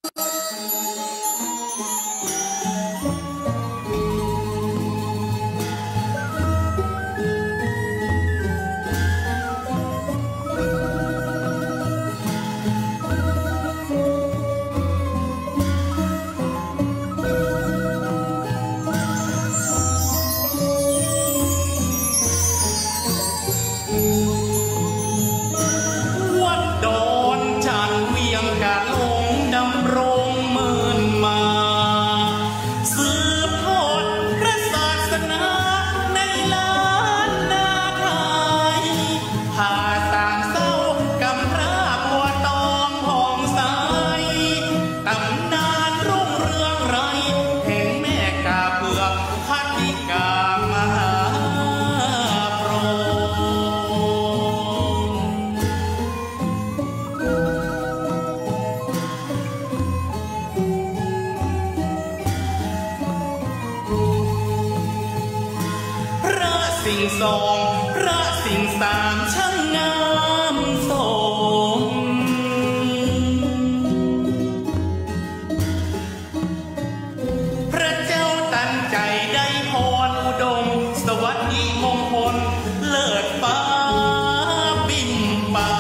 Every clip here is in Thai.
สิ่งสองพระสิ่งสามช่างงามสมพระเจ้าตันใจได้พรอุดมสวัสดีมงคลเลิศฟ้าบินบาน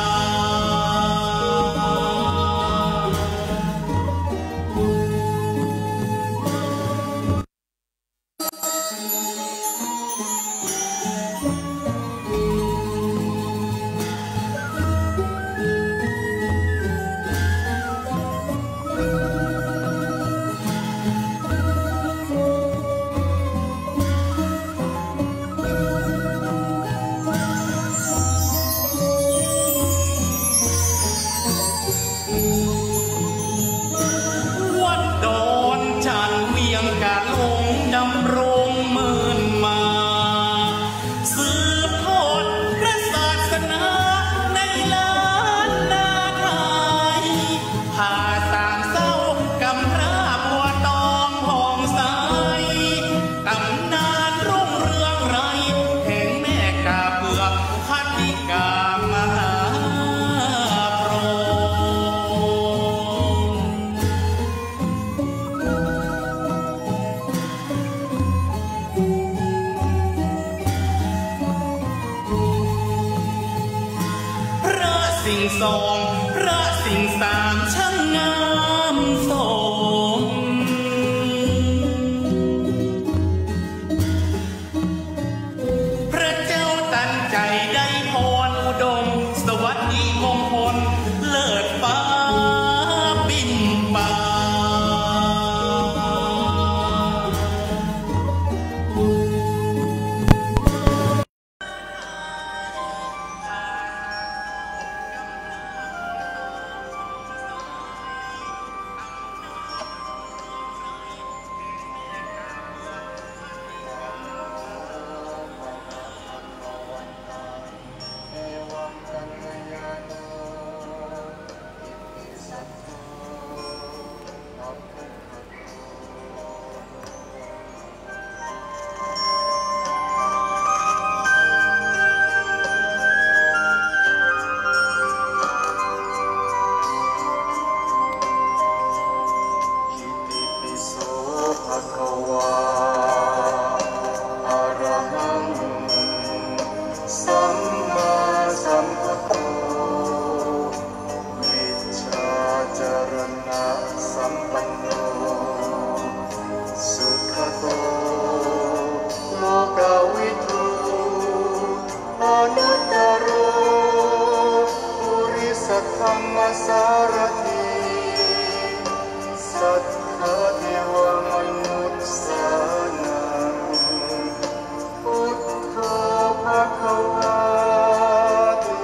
สิ่งสองพระสิ่งสามช่างงามสมพระเจ้าตันใจได้พรอุดมสวัสดีมงคลเลิศฟ้าบินบานธรรมสารถีสัทธาเทวมนุษย์สานังพุทโธภควาติ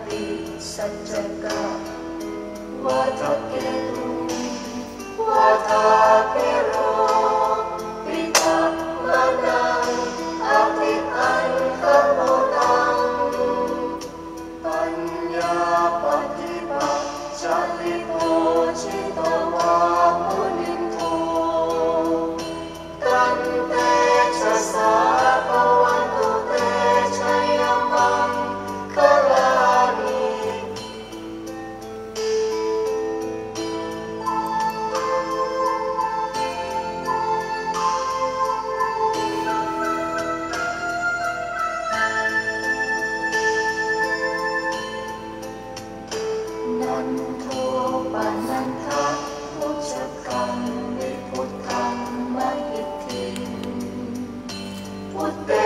ติสัจจกะวาทะเกตุวาทะเกโรปิทัพมนังอภิอันคโมตังปัญญาปฏิปัจจลิโภชิตวามุนินโทตันเตชะสาภวันตุเตชัยมังคลานินันโทปานันทะพุชกังวิพุทธังมหิทธิพุทเต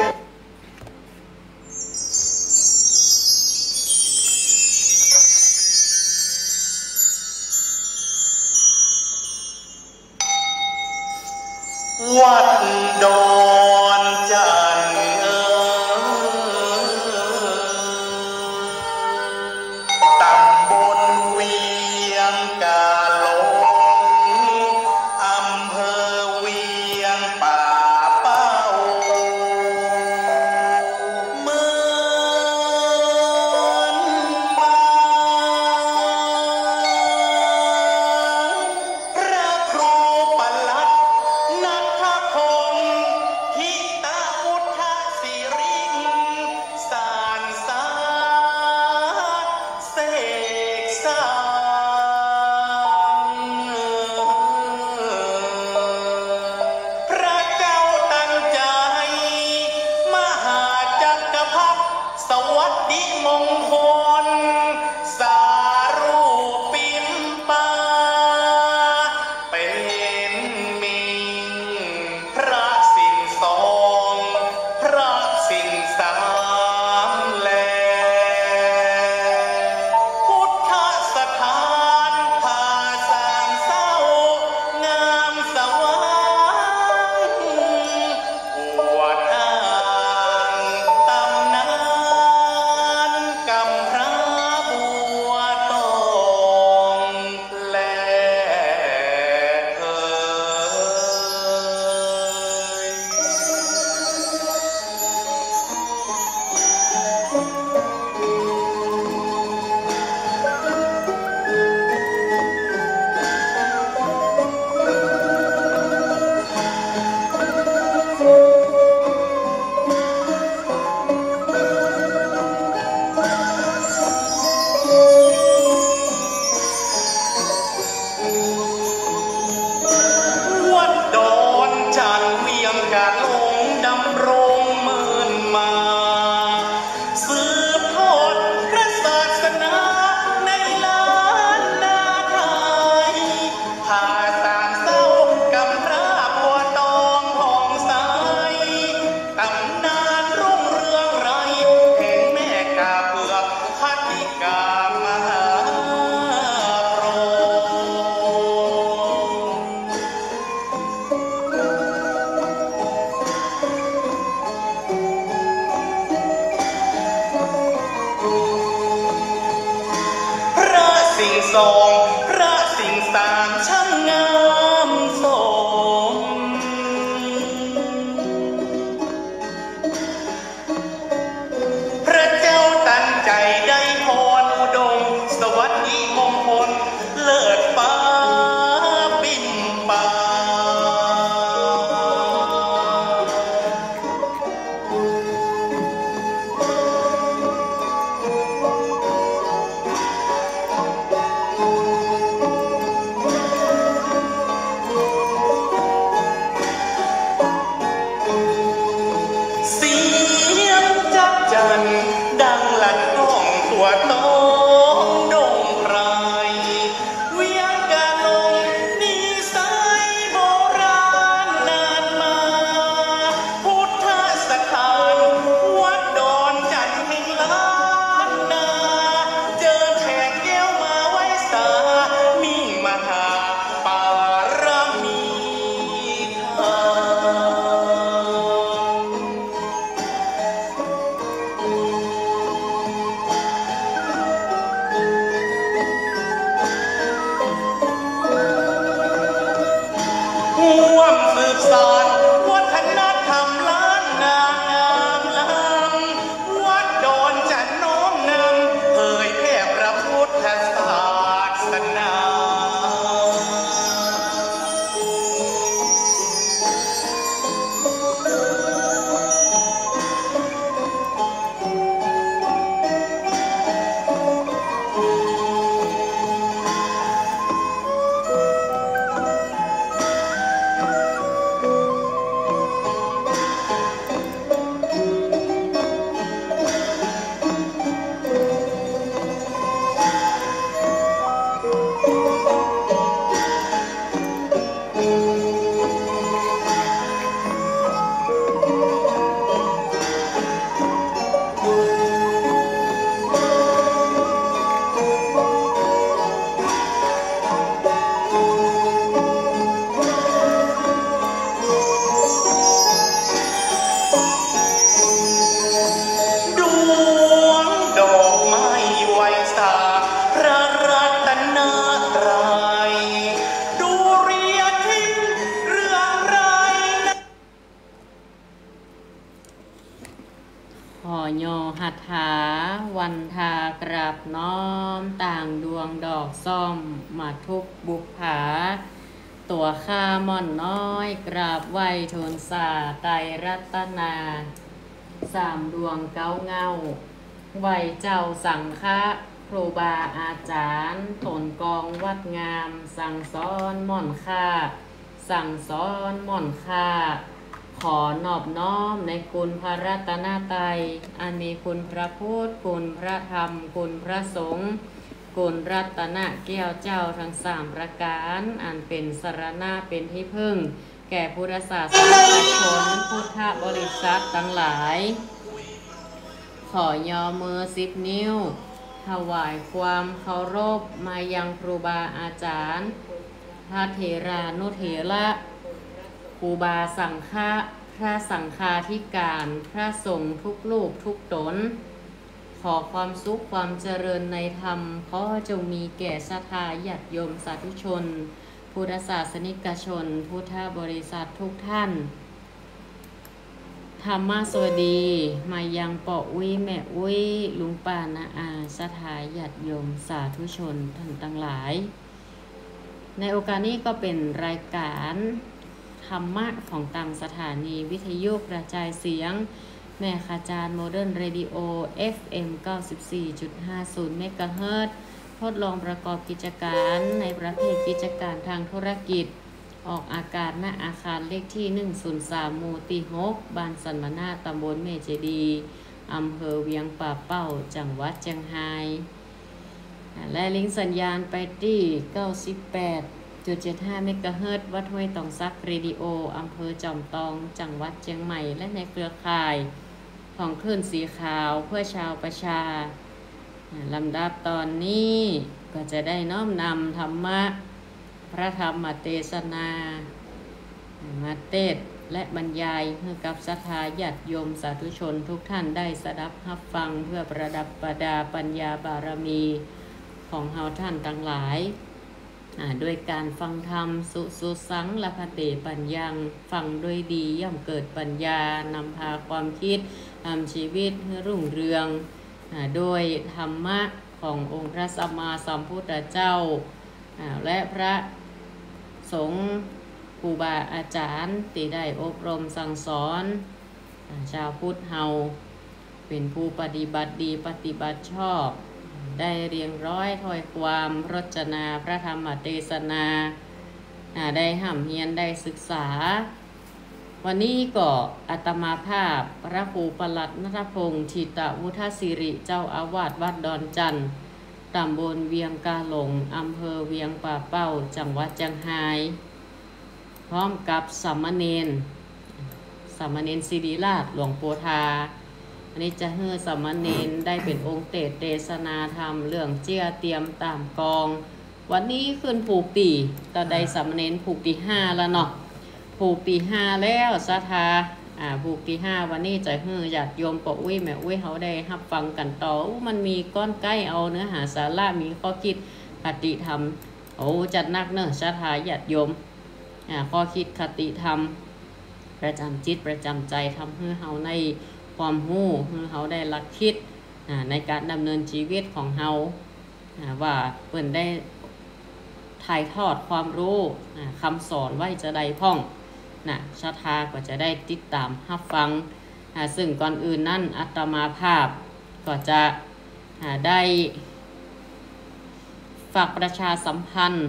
วัดดอนจันทร์ตำบลเวียงกาหลงอำเภอเวียงป่าเป้าเหมือนบางพระครูประหลัดนัทพงศ์ทิตาพุทธศิริงสานสาเสกสร้างพระเจ้าตั้งใจมหาจักรพรรดิสวัสดิมงคลสารูปปิมปาเป็นมิงพระสิ่งสองพระสิ่งสามแลพุทธสถานผาสามเศร้างามสว่างอวดอ้างตำนานกำพร้าบัวตองและเอ่วัดดอนจันทร์เวียงกาหลงดำรงหมื่นมาสืบทอดพระศาสนาในล้านนาไทยพาสามเศร้ากำพร้าบัวตองผ่องใสตำนานรุ่งเรืองไรแห่งแม่กาเผือกพัทธิกามหาโปร พระสิ่งสองพระสิ่งสามช่างงามสมพระเจ้าตันใจได้พรอุดมสวัสดีมงคลเลิศฟ้าบินป่าราบน้อมต่างดวงดอกซ่อมมาทุกบุพผาตัวข้าม่อนน้อยกราบไหวทูลสาไตรรัตนาสามดวงเก้าเงาไหวเจ้าสังฆะครูบาอาจารย์ตนกองวัดงามสั่งสอนม่อนค่าสั่งสอนม่อนค่าขอนอบน้อมในคุณพระรัตนตรัยอันมีคุณพระพุทธคุณพระธรรมคุณพระสงฆ์คุณรัตนแก้วเจ้าทั้งสามประการอันเป็นสรณะเป็นที่พึ่งแก่พุทธศาสนิกชนพุทธบริษัททั้งหลายขอยอมือ10 นิ้วถวายความเคารพมายังครูบาอาจารย์พระเถรานุเถระครูบาสังฆะพระสังฆาธิการพระสงฆ์ทุกรูปทุกตนขอความสุขความเจริญในธรรมขอจงมีแก่ศรัทธาญาติโยมสาธุชนพุทธศาสนิกชนพุทธบริษัททุกท่านธรรมะสวัสดีมายังปออุ้ยแม่อุ้ยลุงป้านาอาศรัทธาญาติโยมสาธุชนท่านทั้งหลายในโอกาสนี้ก็เป็นรายการธรรมะของต่างสถานีวิทยุกระจายเสียงแม่คาจารย์โมเดิร์นเรดิโอ FM 94.50 เมกะเฮิรตซ์ทดลองประกอบกิจการในประเภทกิจการทางธุรกิจออกอากาศณอาคารเลขที่103หมู่ที่6บ้านสันมนาตำบลเมเจดีอำเภอเวียงป่าเป้าจังหวัดเชียงรายและลิงก์สัญญาณไปที่ 98.75 เมกะเฮิรตซ์วัดห้วยตองซักเรดิโออำเภอจอมตองจังหวัดเชียงใหม่และในเครือข่ายของคลื่นสีขาวเพื่อชาวประชาลำดับตอนนี้ก็จะได้น้อมนำธรรมะพระธรรมเทศนามาเทศและบรรยายให้กับศรัทธาญาติโยมสาธุชนทุกท่านได้สดับรับฟังเพื่อประดับประดาปัญญาบารมีของเฮาท่านทั้งหลายด้วยการฟังธรรมสุสังละพะเตปัญญังฟังด้วยดีย่อมเกิดปัญญานำพาความคิดทำชีวิตให้รุ่งเรืองโดยธรรมะขององค์พระสัมมาสัมพุทธเจ้าและพระสงฆ์ครูบาอาจารย์ที่ได้อบรมสั่งสอนชาวพุทธเฮาเป็นผู้ปฏิบัติดีปฏิบัติชอบได้เรียงร้อยถ้อยความรจนาพระธรรมเทศนาได้ห้ำเฮียนได้ศึกษาวันนี้ก็อาตมาภาพพระครูปลัดณัฐพงษ์ถิตวุฒศิริเจ้าอาวาสวัดดอนจันทร์ตำบลเวียงกาหลงอำเภอเวียงป่าเป้าจังหวัดเชียงรายพร้อมกับสามเณรศิริราชหลวงปู่ทาอันนี้จะให้สามเณรได้เป็นองค์เทศนาธรรมเรื่องเจียเตรียมตามกองวันนี้ขึ้นผูกตีตอนใดสามเณรผูกตี5แล้วเนาะผูกตี5แล้วศรัทธาผูกตี5วันนี้จะให้ญาติโยมปออุ้ยแม่อุ้ยเขาได้รับฟังกันต่อมันมีก้อนใกล้เอาเนื้อหาสาระมีข้อคิดคติธรรมจัดนักเนอะศรัทธาญาติโยมข้อคิดคติธรรมประจำจิตประจำใจทำให้เฮาในความรู้ให้เฮาได้หลักคิดในการดำเนินชีวิตของเฮาว่าเพิ่นได้ถ่ายทอดความรู้คำสอนไว้จะได้พ่องศรัทธาก็จะได้ติดตามรับฟังซึ่งก่อนอื่นนั่นอาตมาภาพก็จะได้ฝากประชาสัมพันธ์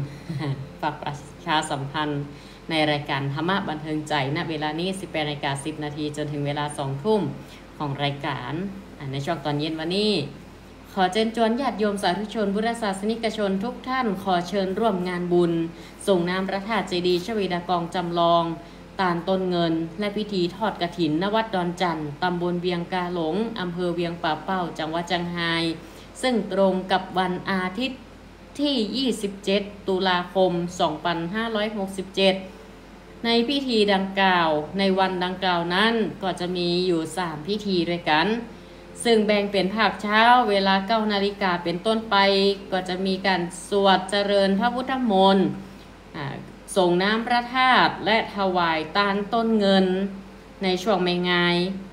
ในรายการธรรมะบันเทิงใจณเวลานี้ 18:10 นาทีจนถึงเวลา 2 ทุ่มของรายการในช่วงตอนเย็นวันนี้ขอเชิญชวนญาติโยมสาธุชนพุทธศาสนิกชนทุกท่านขอเชิญร่วมงานบุญส่งน้ำพระธาตุเจดีย์ชเวดากองจำลองตาลต้นเงินและพิธีทอดกฐินณวัดดอนจันทร์ตำบลเวียงกาหลงอำเภอเวียงป่าเป้าจังหวัดเชียงรายซึ่งตรงกับวันอาทิตย์ที่27 ตุลาคม 2567ในพิธีดังกล่าวในวันดังกล่าวนั้นก็จะมีอยู่3พิธีด้วยกันซึ่งแบ่งเป็นภาคเช้าเวลา 9 นาฬิกาเป็นต้นไปก็จะมีการสวดเจริญพระพุทธมนต์ส่งน้ำพระธาตุและถวายตาลต้นเงินในช่วงไม่งาย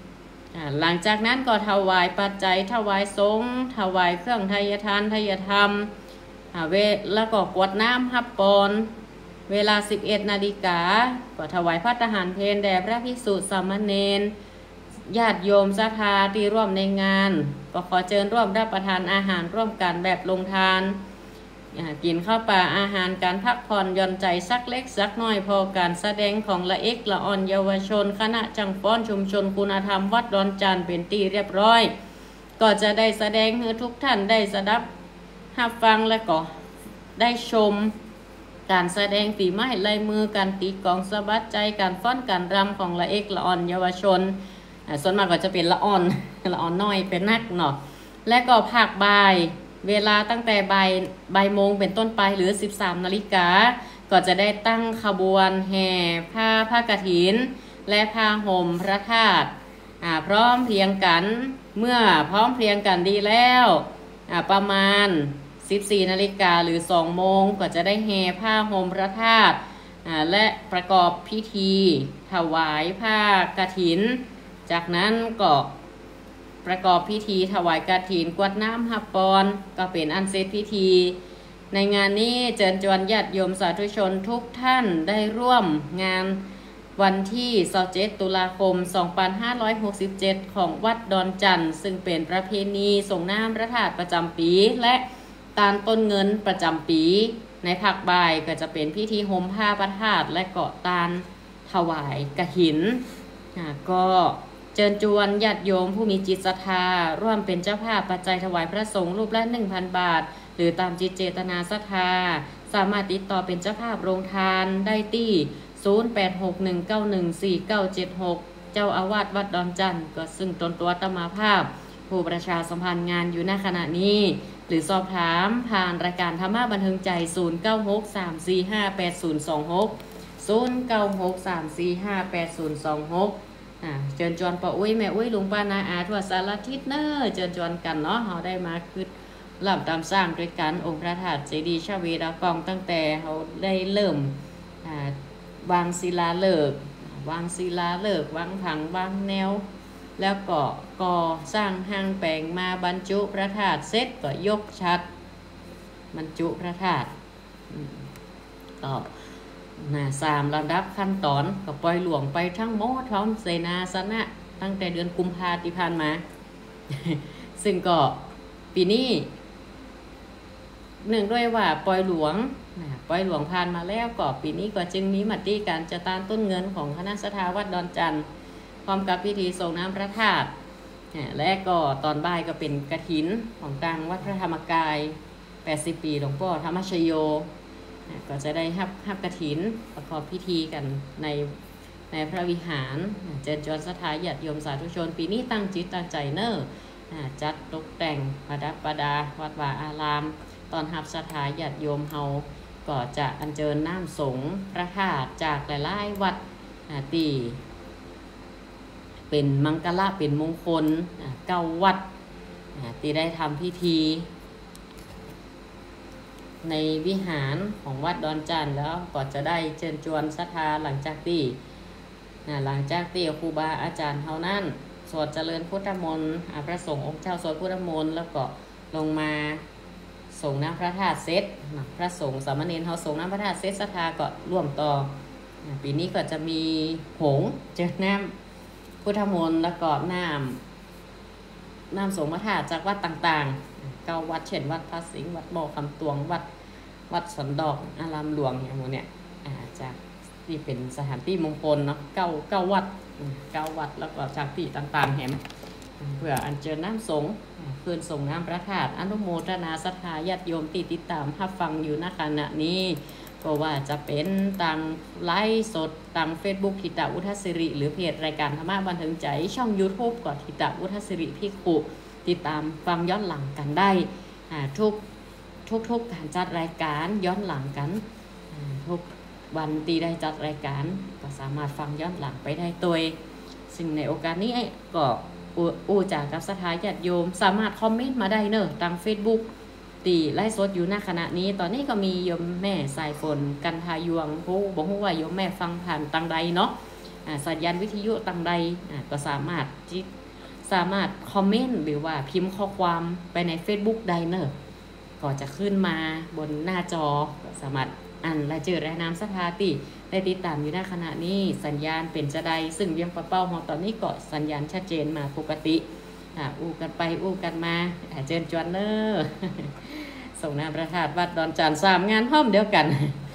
หลังจากนั้นก็ถวายปัจจัยถวายสงฆ์ถวายเครื่องไทยทานไทยธรรมแล้วก็กวดน้ำฮับปอนเวลา 11 นาฬิกาก็ถวายภัตตาหารเพลแด่พระภิกษุสามเณรญาติโยมศรัทธาที่ร่วมในงานก็ขอเชิญร่วมรับประทานอาหารร่วมกันแบบลงทานกินข้าวปลาอาหารการพักผ่อนหย่อนใจสักเล็กสักน้อยพอการแสดงของละเอกละอ่อนเยาวชนคณะจังฟ้อนชุมชนคุณธรรมวัดดอนจันทร์เป็นที่เรียบร้อยก็จะได้แสดงให้ทุกท่านได้สดับรับฟังและก็ได้ชมการแสดงฝีไม้ลายมือการตีกลองสะบัดใจการฟ้อนการรำของละเอกละอ่อนเยาวชนส่วนมากก็จะเป็นละอ่อนน้อยเป็นนักเนาะและก็ภาคบ่ายเวลาตั้งแต่บ่ายโมงเป็นต้นไปหรือ 13 นาฬิกาก็จะได้ตั้งขบวนแห่ผ้ากฐินและผ้าห่มพระธาตุพร้อมเพรียงกันเมื่อพร้อมเพรียงกันดีแล้วประมาณ 14 นาฬิกาหรือ 2 โมงก็จะได้แห่ผ้าห่มพระธาตุและประกอบพิธีถวายผ้ากฐินจากนั้นก็ประกอบพิธีถวายกฐินกวดน้ำฮับปอนก็เป็นอันเสร็จพิธีในงานนี้เชิญชวนญาติโยมสาธุชนทุกท่านได้ร่วมงานวันที่27 ตุลาคม 2567 ของวัดดอนจันทร์ซึ่งเป็นประเพณีส่งน้ำพระธาตุประจำปีและตาลต้นเงินประจำปีในภาคบ่ายก็จะเป็นพิธีห่มผ้าพระธาตุและเกาะตาลถวายกฐินก็เชิญชวนญาติโยมผู้มีจิตศรัทธาร่วมเป็นเจ้าภาพปัจจัยถวายพระสงฆ์รูปละ 1,000 บาทหรือตามจิตเจตนาศรัทธาสามารถติดต่อเป็นเจ้าภาพโรงทานได้ที่ 0861914976 เจ้าอาวาสวัดดอนจันทร์ก็ซึ่งตนตัวอาตมาภาพผู้ประชาสัมพันธ์งานอยู่ณขณะนี้หรือสอบถามผ่านรายการธรรมะบันเทิงใจ 0963458026 เชิญชวนป้าอุ้ยแม่อุ้ยลุงป้านาอาทั่วสารทิศเนอเชิญชวนกันเนาะเราได้มาคือเริ่มตามสร้างด้วยกันองค์พระธาตุเจดีย์ชเวดากองตั้งแต่เขาได้เริ่มวางศิลาฤกษ์วางผังวางแนวแล้วก็ก่อสร้างห้างแปลงมาบรรจุพระธาตุเสร็จก็ยกชัดบรรจุพระธาตุต่อ3 ลำดับขั้นตอนก็ปล่อยหลวงไปทั้งหมดพร้อมเสนาสนะตั้งแต่เดือนกุมภาพันธ์ที่ผ่านมา ซึ่งก็ปีนี้เนื่องด้วยว่าปล่อยหลวงผ่านมาแล้วก็ปีนี้ก็จึงมีมติการจะตานต้นเงินของคณะศรัทธาวัดดอนจันทร์พร้อมกับพิธีส่งน้ำพระธาตุและก็ตอนบ่ายก็เป็นกฐินของกลางวัดพระธรรมกาย80 ปีหลวงพ่อธรรมชโยก็จะได้รับกฐินประกอบพิธีกันในพระวิหารเจริญจรศรัทธาญาติโยมสาธุชนปีนี้ตั้งจิตตั้งใจเนอจัดตกแต่งประดับประดาวัดวาอารามตอนรับศรัทธาญาติโยมเฮาก็จะอัญเชิญน้ำสงฆ์พระธาตุจากหลายๆวัดตีเป็นมังกรเป็นมงคล9 วัดที่ได้ทำพิธีในวิหารของวัดดอนจันทร์แล้วก็จะได้เชิญชวนศรัทธาหลังจากที่ครูบาอาจารย์เท่านั้นสวดเจริญพุทธมนต์พระสงฆ์องค์เจ้าสวดพุทธมนต์แล้วก็ลงมาส่งน้ำพระธาตุเสร็จพระสงฆ์สามเณรเขาส่งน้ำพระธาตุเสร็จศรัทธาก็ร่วมต่อปีนี้ก็จะมีหงเจอน้ำพุทธมนต์แล้วก็น้ำสงฆ์พระธาตุจากวัดต่างๆ9 วัดเช่นวัดพระสิงห์วัดบ่อคำตวงวัดสันดอกอารามหลวงอย่างนี้จากที่เป็นสถานที่มงคลเนาะ9 วัดแล้วก็จากที่ต่างๆแหมเพื่ออัญเชิญน้ำสงฆ์เพื่อส่งน้ำพระธาตุอนุโมทนาศรัทธาญาติโยมติดตามรับฟังอยู่ณขณะนี้ก็ว่าจะเป็นทางไลฟ์สดทาง Facebook ทิตาอุทัศิริหรือเพจรายการธรรมะบันเทิงใจช่อง YouTube ก็ทิตาอุทัศิริภิกขุติดตามฟังย้อนหลังกันได้ทุกการจัดรายการย้อนหลังกันทุกวันตีได้จัดรายการก็สามารถฟังย้อนหลังไปได้ตัวซึ่งในโอกาสนี้ก็จากกับศรัทธาญาติโยมสามารถคอมเมนต์มาได้เนอะทาง Facebook ตีไลฟ์สดอยู่ณขณะนี้ตอนนี้ก็มีโยมแม่สายฝนกันทายวงบอกว่าโยมแม่ฟังผ่านตังใดเนาะสัญญาณวิทยุตังใดก็สามารถสามารถคอมเมนต์หรือว่าพิมพ์ข้อความไปใน Facebook ได้เนอะก็จะขึ้นมาบนหน้าจอสามารถอ่านรายชื่อรายนามสถาติได้ติดตามอยู่ในขณะนี้สัญญาณเป็นจะใดซึ่งเวียงปะเป้าของตอนนี้ก็สัญญาณชัดเจนมาปกติอู้กันไปอู้กันมาเจิญจวนเนอร์ส่งน้ำประทาดวัดดอนจาน3 งานพร้อมเดียวกัน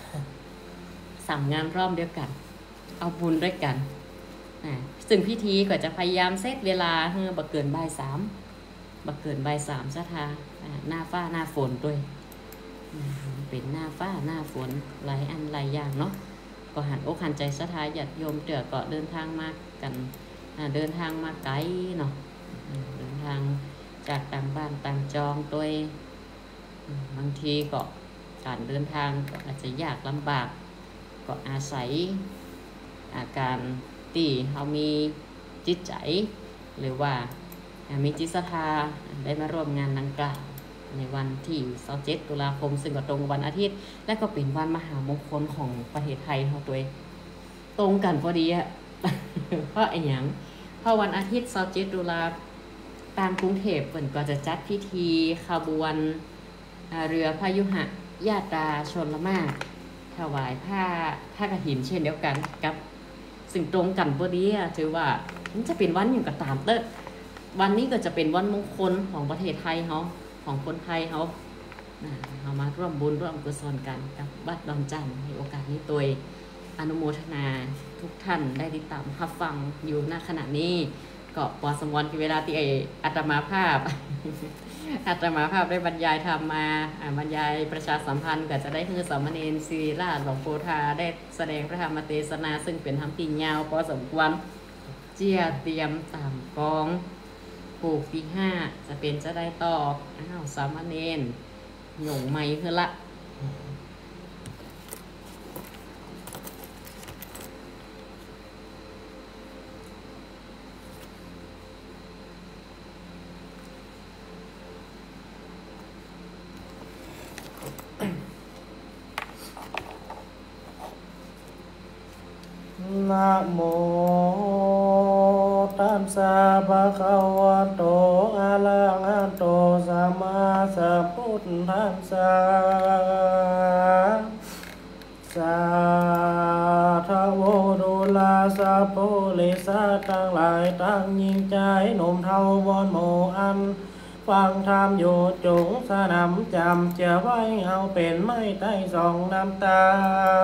3 งานพร้อมเดียวกันเอาบุญด้วยกันซึ่งพิธีก็จะพยายามเซตเวลาเมื่อบักเกินบ่าย 3บักเกินบ่าย 3ซะทาหน้าฟ้าหน้าฝนด้วยเป็นหน้าฟ้าหน้าฝนหลายอันหลายอย่างเนาะก็หันอกหันใจสะท้ายญาติโยมเตือก็เดินทางมากันเดินทางมาไกลเนาะเดินทางจากต่างบ้านต่างจองตัวบางทีก็การเดินทางก็อาจจะยากลำบากก็อาศัยอาการที่เขามีจิตใจหรือว่ามีจิตศรัทธาได้มาร่วมงานดังกล่าวในวันที่27 ตุลาคมซึ่งก็ตรงวันอาทิตย์และก็เป็นวันมหามงคลของประเทศไทยเราตัวตรงกันพอดีอะเพราะเพราะวันอาทิตย์27 ตุลาตามกรุงเทพเปิ่นก็จะจัดพิธีขบวนเรือพยุหญาตราชลมารถวายผ้ากฐินเช่นเดียวกันกับสิ่งตรงกันพอดีถือว่ามันจะเป็นวันอยู่กับตามเตอวันนี้ก็จะเป็นวันมงคลของประเทศไทยเขาของคนไทยเขามาร่วมบุญร่วมกุศลกันกับวัดดอนจันทร์ในโอกาสนี้ตัวอนุโมทนาทุกท่านได้ติดตามรับฟังอยู่ณขณะนี้ก็พอสมควรที่เวลาที่อาตมาภาพได้บรรยายธรรมมาบรรยายประชาสัมพันธ์ก็จะได้คือสามเณรศิริราชหลวงโพธาได้แสดงพระธรรมเทศนาซึ่งเป็นธรรมที่ยาวพอสมควรเจียเตรียมตามกองปลูกปี5จะเป็นจะได้ต่อสามเณรหย่งไม้คือละนะโมตัสสะภะคะวะโตอะระหะโตสัมมาสัมพุทธัสสะสาธุดุลาสะโพลิสัตทั้งหลายตั้งยิ่งใจหนุ่มเทาบอนหมู่อันฟังธรรมอยู่จงสนำจำจะไว้เอาเป็นไม่ใต้สองน้ำตา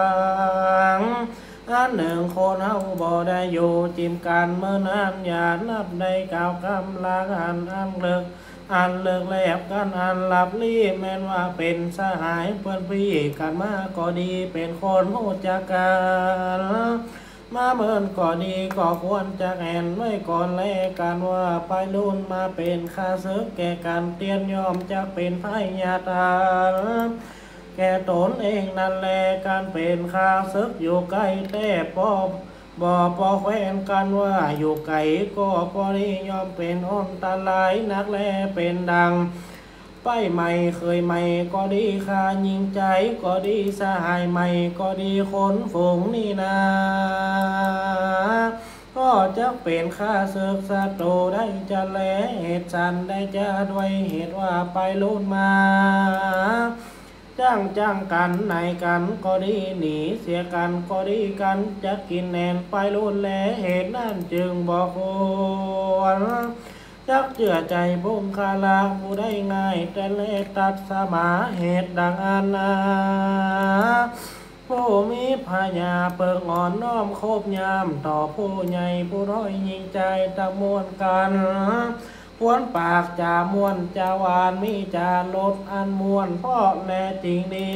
อันหนึ่งคนเฮาบ่ได้อยู่จิมกันเมื่อนานอย่านับได้กล่าวคำลาอันเลิกแลบกันอันหลับลีแม้นว่าเป็นสหายเพื่อนพี่กันมาก็ดีเป็นคนหูจักกันมาเมินก็ดีก็ควรจะแอนไว้ก่อนแลกันว่าไปรุ่นมาเป็นข้าศึกแก่กันเตียนยอมจะเป็นไพญาตาแก่ตนเองนั่นแลการเป็นข้าศึกอยู่ใกล้แต่บ่พอแควนกันว่าอยู่ไกลก็พอนิยอมเป็นอันตรายนักแลเป็นดังไปใหม่เคยใหม่ก็ดีค่ายิงใจก็ดีสหายใหม่ก็ดีคนฝูงนี่นาก็จะเป็นข้าศึกศัตรูได้จะแลเหตุฉันได้จะด้วยเหตุว่าไปลุ่นมาจ้างกันไหนกันก็ดีหนีเสียกันก็ดีกันจะกินแนนไปลุ่นแลเหตุนั่นจึงบอกควรจักเจือใจบุญคาลาผู้ได้ง่ายแต่เลตัดสมาเหตุดังอันนาผู้มีพญาเปิงอ่อนน้อมโคบยามต่อผู้ใหญ่ผู้ร้อยยิ่งใจตะมวนกันควนปากจามวนจาวานมีจาลดอันมวนพ่อแน่จริงดี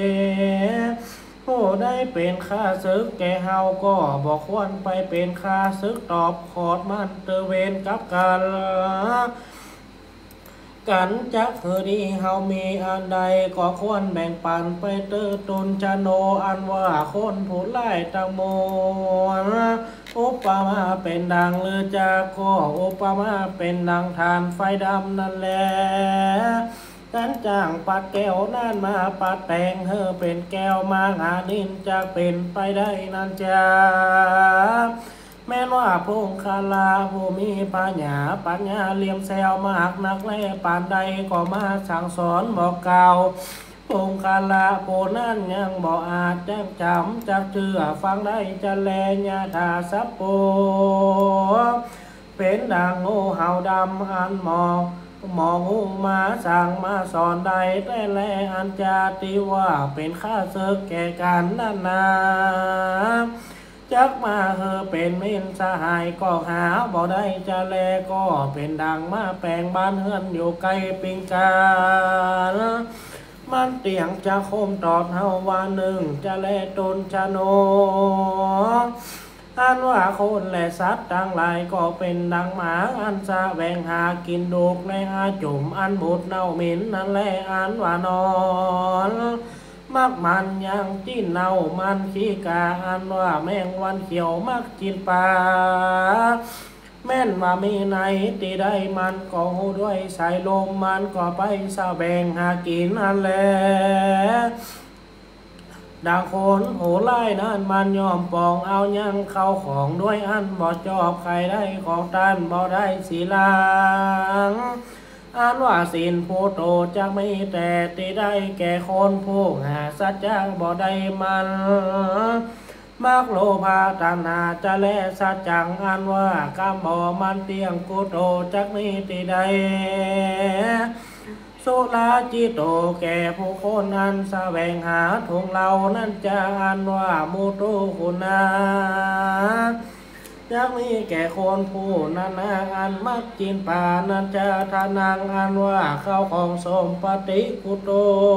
ผู้ได้เป็นข้าศึกแก่เฮาก็บอกควรไปเป็นข้าศึกตอบขอดมันเตเวนกับกันจักเธอดีเฮามีอันใดก็ควรแบ่งปันไปเตอตนจะโนอันว่าคนผู้ไล่ตังโมอุปมาเป็นดังเลือจากก็อุปมาเป็นดังทานไฟดำนั่นแหละกันจ้างปัดแก้วนั่นมาปัดแต่งเธอเป็นแก้วมาหาดินจะเป็นไปได้นั่นจ้าแม้นว่าพงคาลาผู้มีปัญญาเลี่ยมแซวมากนักแลปานใดก็มาสั่งสอนบอกกล่าวพงคาลาผู้นั้นยังบ่อาจจักจำจักเชื่อฟังได้จะแลญาธาสัพโปเป็นดังงูเห่าดำอันหมองูมาสั่งมาสอนใดแต่แลอันจาติว่าเป็นข้าศึกแก่กันนั่นนาจักมาเป็นมินสหายก็หาบ่ได้จะแลก็เป็นดังมาแปลงบ้านเฮือนอยู่ไกลปิงกามันเตียงจะคมตอดเฮาว่าหนึ่งจะแลตนจะโนอันว่าคนและสัตว์ทั้งหลายก็เป็นดังหมาอันแสวงหากินดูกในอาจุ่มอันบูดเน่าเหม็นนั่นแหละอันว่านอนมักมันยังจิ้นเน่ามันขี้กาอันว่าแมงวันเขียวมักกินปลาแม่นว่ามีในตีได้มันก็หูด้วยสายลมมันก็ไปแสวงหากินอันแหละดังคนโหไล่นั่นมันยอมปองเอายังเข้าของด้วยอันบ่จอบใครได้ของตันบ่ได้ศีลางอันว่าศีลผู้โตจะไม่แต่ตีได้แก่คนผู้หาสัจจะบ่ได้มันมักโลภะตัณหาจะแลสัจจังอันว่ากรรมบ่มันเตียงกุโตจักมีตีใดสุราจิโตแก่ผู้คนอันแสวงหาทงเรานั่นจะอันว่ามุตุคุณาจักมีแก่คนผู้นั้นอันมักจินป่านั่นจะทานังอันว่าเข้าของสมปฏิกุโต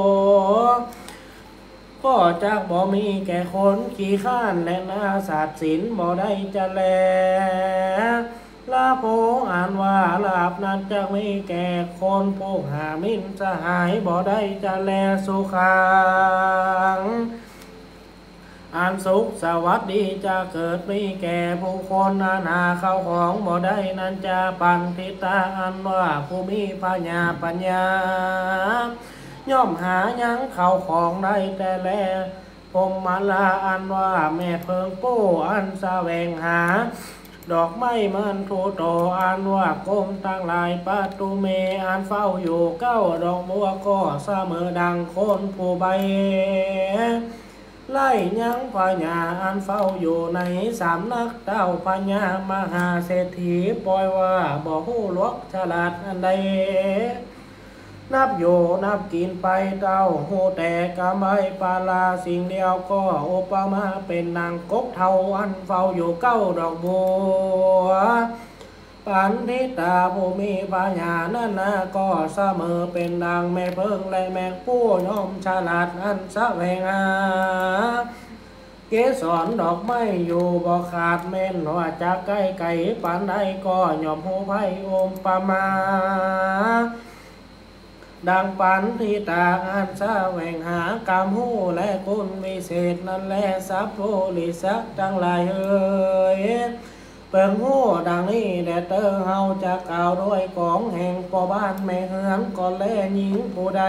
ก็จักบ่มีแก่คนขี้ข้านและนาศาสตร์ศิลบ่ได้จะแลลาโภอ่านว่าลาบนั้นจะมีแก่คนผู้หามินสหายบ่ได้จะแลสุขังอันสุขสวัสดีจะเกิดมีแก่ผู้คนนานาเข้าของบ่ได้นั้นจะปันทิตาอันว่าผู้มีปัญญาย่อมหายังเข้าของได้แต่แลพรหมลาอันว่าแม่เพิงปู้อันแสวงหาดอกไม้มันทูโตอันว่ากลมตั้งหลายปาตุเมอันเฝ้าอยู่เก้าดอกบัวก็เสมอดังคนผู้ใบไล่ยังพญาอันเฝ้าอยู่ในสามนักเต้าพญามหาเศรษฐีปล่อยว่าบ่ฮู้ลวกฉลาดอันใดนับอยู่นับกินไปเต้าหูแต่กำไมปาลาสิ่งเดียวก็อุปมาเป็นนางกกเทาอันเฝ้าอยู่เก้าดอกบัวปันทิตาผู้มีปัญญานั่นนะก็เสมอเป็นดังแม่เพิ่งและแมงผู้ย่อมฉลาดอันแสวงหาเกสรดอกไม้อยู่บ่ขาดแม่นว่าจะใกล้ไก่ปานใดก็ย่อมหูไพ่อมปมาดังปันทิตาอันแสวงหากามหูและคุณวิเศษนั่นแหละสัพโพลิสักทั้งหลายเอ่ยเปิงหูดังนี้แด่เตอเฮาจะกล่าวด้วยของแห่งพ่อบ้านแม่เฮือนก่อนแลหญิงผู้ใด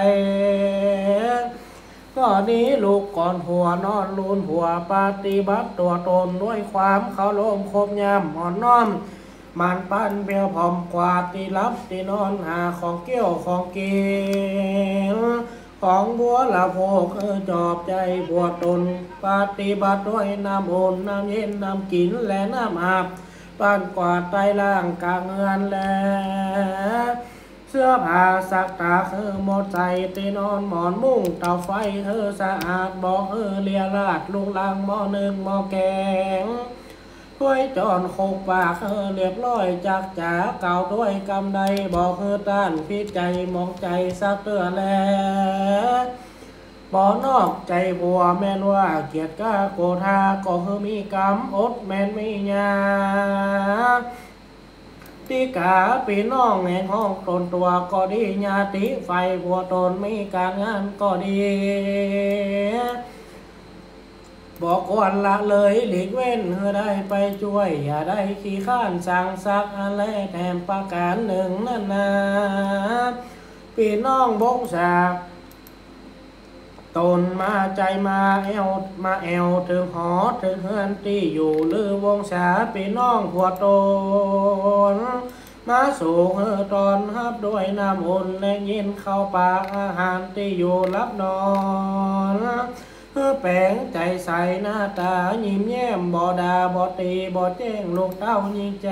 ก็นี้ลูกก่อนผัวนอนลูนผัวปฏิบัติตัวตนด้วยความเคารพคบยำอ่อนน้อมมันปั้นเพียวผอมกวาดตีรับตีนอนหาของเกี้ยวของเกียวของบัวละโพกจอบใจบวชตนปฏิบัติด้วยน้ำอุ่นน้ำเย็นน้ำกินและน้ำอาบปั้นกวาดไตล่างกลางเงินและเสื้อผ้าสักตาหมดใจตีนอนหมอนมุ้งเตาไฟสะอาดบอกเลียราดลุงลังหม้อหนึ่งหม้อแกงถ้วยจอนโคกปากเรียบร้อยจากจ๋าเก่าด้วยกำใดบอกต้านพิใจมองใจสักเตือแลบ่นอกใจบัวแม่นว่าเกียรติก้าโกธาก็มีกรรมอดแม่นไม่ยาตีกาปีน้องแห่งห้องตนตัวก็ดีญาติไฟบัวตนมีการงานก็ดีบอกก่อนละเลยหลีกเว้นได้ไปช่วยอย่าได้ขี้ข้านสั่งซักอะไรแถมประการหนึ่งนั่นนะพี่น้องบงสากตตนมาใจมาแอวถึงหอถึงเฮือนที่อยู่หรือวงศาพี่น้องผัวตนมาสู่เฮอตอนฮับด้วยน้ำอุ่นและยินเข้าปากอาหารที่อยู่รับนอนแปลงใจใสหน้าตายิ้มแย้มบ่ดาบ่ตีบ่แจ้งลูกเต้ายิ่งใจ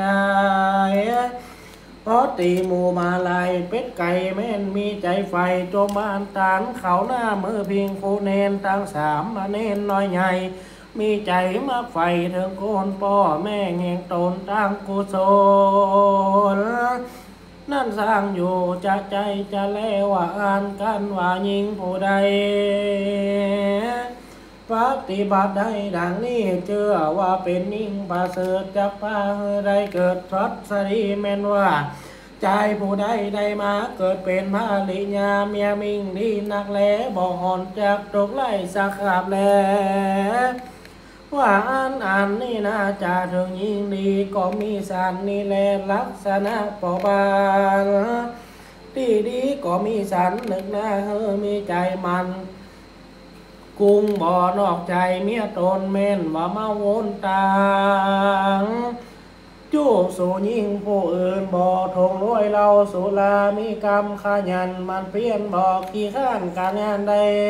เพราะตีหมูมาลายเป็ดไก่แม่นมีใจไฟโจมบานตานเขาหน้ามือเพียงโคเนนตั้งสามมาเนนน้อยใหญ่มีใจมากไฟเถิงโกนพ่อแม่แห่งตนตั้งกุศลนั่นสร้างอยู่จะใจจะแลว่าอ่านกันว่ายิงผู้ใดปฏิบัติได้ดังนี้เชื่อว่าเป็นยิ่งประเสริฐจากพาได้เกิดทศสรีแม่นว่าใจผู้ใดได้มาเกิดเป็นภริยาเมียมิ่งดีนักแลบ่หอนจากตกไล่สักขาบแลว่าอ่านนี่น่าจะถึงยิ่งดีก็มีสารนี่แลลักษณะปอบางดีก็มีสันนึกหน้ามีใจมันกุ้งบ่อนอกใจเมียตนเม่นว่ามาวนต่างจู้สู่ยิ่งผู้อื่นบ่ทงรวยเราสุลามีกรรมขยันมันเพี้ยนบอกขี้ข้านการงานใด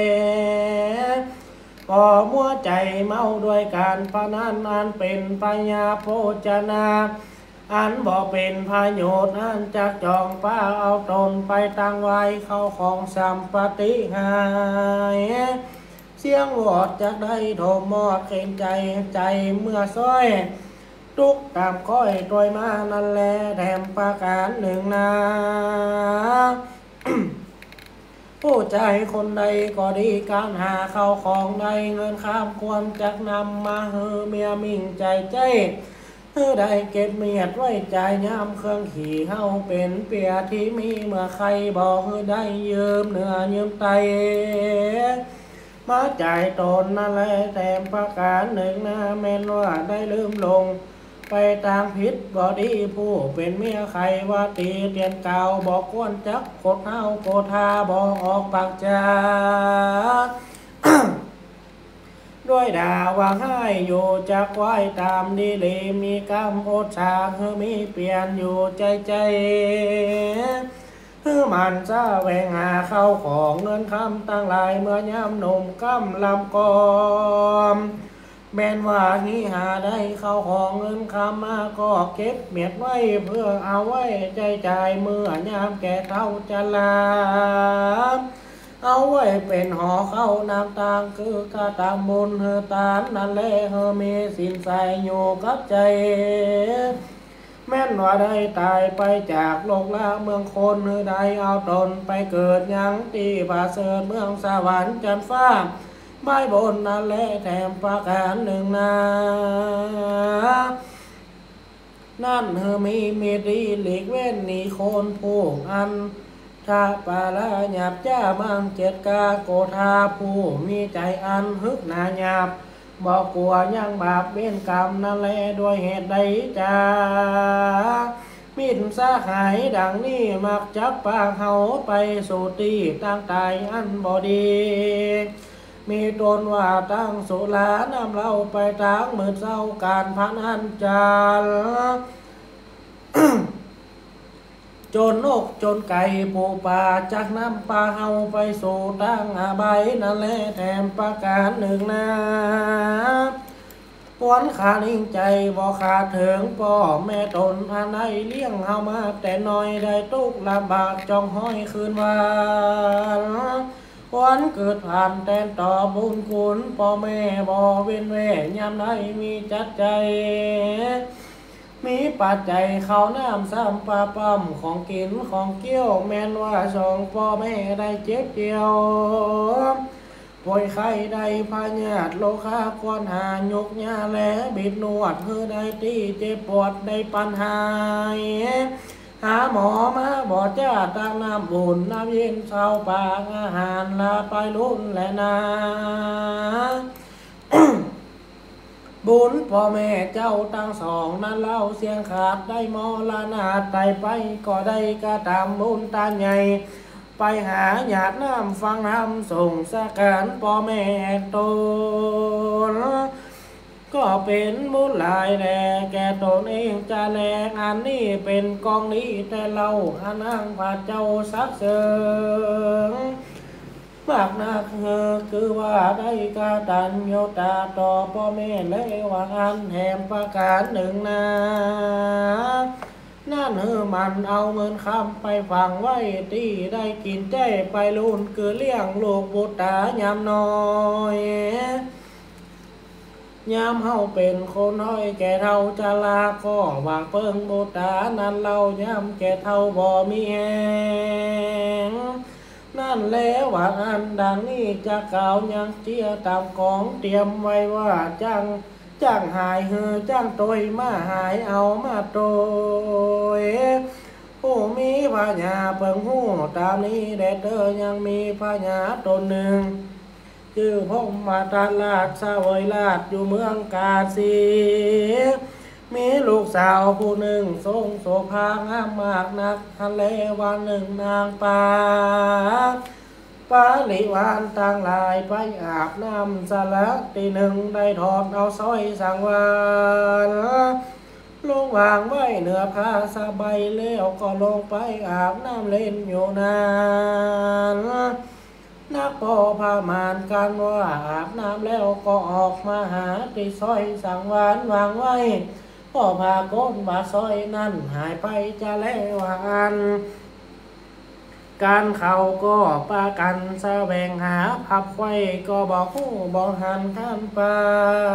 ก็มัวใจเมาด้วยการพนันอันเป็นปัญญาโภชนาอันบ่เป็นประโยชน์อันจักจองป้าเอาตนไปตั้งไว้เข้าของสัมปติหายเสียงวอดจากได้โทมอดเข็นใจเมื่อซ้อยทุกตามค่อยโดยมานั่นแลแถมประการหนึ่งนา ผู้ใจคนใดก็ดีการหาเข้าของใดเงินข้ามความจักนำมาเฮอเมียมิ่งใจได้เก็บเมียดไว้ใจยามเครื่องขี่เข้าเป็นเปียที่มีเมื่อใครบอกได้ยืมเนื้อยืมไตมาจ่ายตนนั่นแหละแต่ประการหนึ่งนะแม่นว่าได้ลืมลงไปตามพิษบ่ดีผู้เป็นเมียใครว่าตีเตียนเก่าบอกกวนจักโคตรเฮาโคทาบอกออกปากจา ด้วยด่าว่าให้อยู่จากไว้ตามดีเลยมีกรรมโอชาคือมีเปลี่ยนอยู่ใจคือมันซาแหวงหาเข้าของเงินคำตั้งหลายเมื่อย่ำหนุ่มกำลำกอมแม้นว่านี้หาได้เข้าของเงินคำมาก็เก็บเมียดไว้เพื่อเอาไว้ใจเมื่อยามแก่เท่าจะลาเอาไว้เป็นหอเข้าน้ำตางคือกระตามบุญเฮตานนั่นแหละเฮมีสินใสอยู่กับใจแม่นว่าได้ตายไปจากโลกละเมืองคนเฮได้เอาตนไปเกิดยังตีบาเสดเมืองสวรรค์จันฟ้าใบบนนั่นแหละแถมประการหนึ่งนานั่นเฮมีดีหลีกเว้นหนีโคนผูกอันถ้าปาลาหยาบจ้ามังเจตกาโกธาผู้มีใจอันฮึกหนาหยาบบอกกลัวยังบาปเว้นกรรมนั่นแหละด้วยเหตุใดจ้ามินสาหายดังนี้มักจับปากเฮาไปสู่ตีตั้งตายอันบอดีมีตนว่าตั้งสุลาน้ำเล่าไปทางมืดเศร้าการพนันจาล จนนกจนไก่ปูป่าจากน้ำปลาเฮาไปสู่ตั้งอาใบนั่นแหละแถมประการหนึ่งนะวันขาดอิ่งใจบ่ขาดถึงพ่อแม่ตนอันใดเลี้ยงเฮามาแต่น้อยได้ตุกลำบากจองห้อยคืนวันวันเกิดผ่านแทนต่อบุญคุณพ่อแม่บ่เว้นแว่ยามใดมีจัดใจมีปัจจัยข้าวน้ำซ้ำปลาปั๊มของกินของเกี้ยวแม่นว่าสองพ่อแม่ได้เจ็บเดียวป่วยไข้ได้พาญาติโลคาควรหายกยาและบิดนวดเพื่อได้ที่เจ็บปวดได้ปัญหาหาหมอมาบ่จ้าตั้งน้ำบุญน้ำเย็นเช้าปากอาหารลาไปลุ่นและนา บุญพ่อแม่เจ้าตั้งสองนั้นเล่าเสียงขาดได้มอลานาไตไปก็ได้กระทำบุญตาใหญ่ไปหาหยาดน้ำฟังน้ำส่งสการพ่อแม่ตนก็เป็นบุญหลายแลแก่ตนเองจะแลกอันนี้เป็นกองนี้แต่เราอันอ้างพระเจ้าสักเสริงมากนักคือว่าได้กาตัญโยตาต่อพ่อแม่และว่าอันแถมประการหนึ่งนะนั่นมันเอาเงินคำไปฝังไว้ที่ได้กินใจไปลุ่นคือเลี้ยงลูกบุตรยามน้อยยามเฮาเป็นคนน้อยแก่เท่าจะลาก็วางเปิงบุตรนั้นเรายามแก่เท่าบ่มีแหงนั่นแล้วว่าอันดังนี้จะกล่าวยังเจียตามของเตรียมไว้ว่าจ้างหายจ้างโตยมาหายเอามาโตยผู้มีพญาเปิงหูตามนี้แดดเธอยังมีพญาตนหนึ่งชื่อพงมาตาลาดสาวยลาดอยู่เมืองกาสีมีลูกสาวผู้หนึ่งทรงโสภางามมากนักทะเลวันหนึ่งนางป่าปาลิวานต่างหลายไปอาบน้ำสละตีหนึ่งได้ถอดเอาสร้อยสังวานลงวางไว้เหนือผ้าสบายแล้วก็ลงไปอาบน้ำเล่นอยู่นานนักพ่อพามานกันว่าอาบน้ำแล้วก็ออกมาหาตีสร้อยสังวานวางไว้พ่อพาก้นมาสร้อยนั่นหายไปจะแล้วอันการเขาก็ปากันแสวงหาพับไว้ก็บอกหูบอกหันข้ามป่า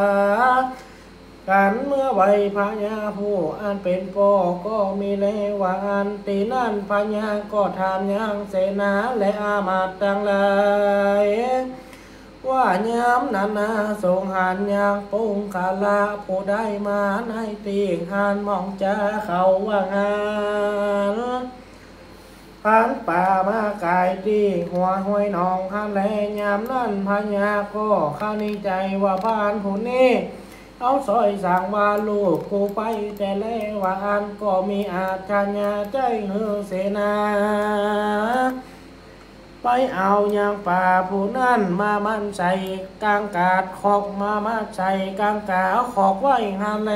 กันเมื่อไวพญาผู้อันเป็นพ่อก็มีเลวอันตีนั่นพญาก็ทานยังเสนาและอามาตย์ต่างหลายว่ายามนั้นนาทรงหันยางปุงคาลาผู้ได้มาในตีหันมองจะเขาว่างานผ่านป่ามากายที่หัวห้วยนองหันแลยามนั่นพญาก็ข้านิใจว่าผ่านผู้นี้เอาซอยสั่งว่าลูกกูไปแต่แล้วว่าอันก็มีอาจารย์ใจเสนาไปเอายางป่าผู้นั้นมามันใส่กางกาดขอกมาใส่กางกาขอกไว้หัน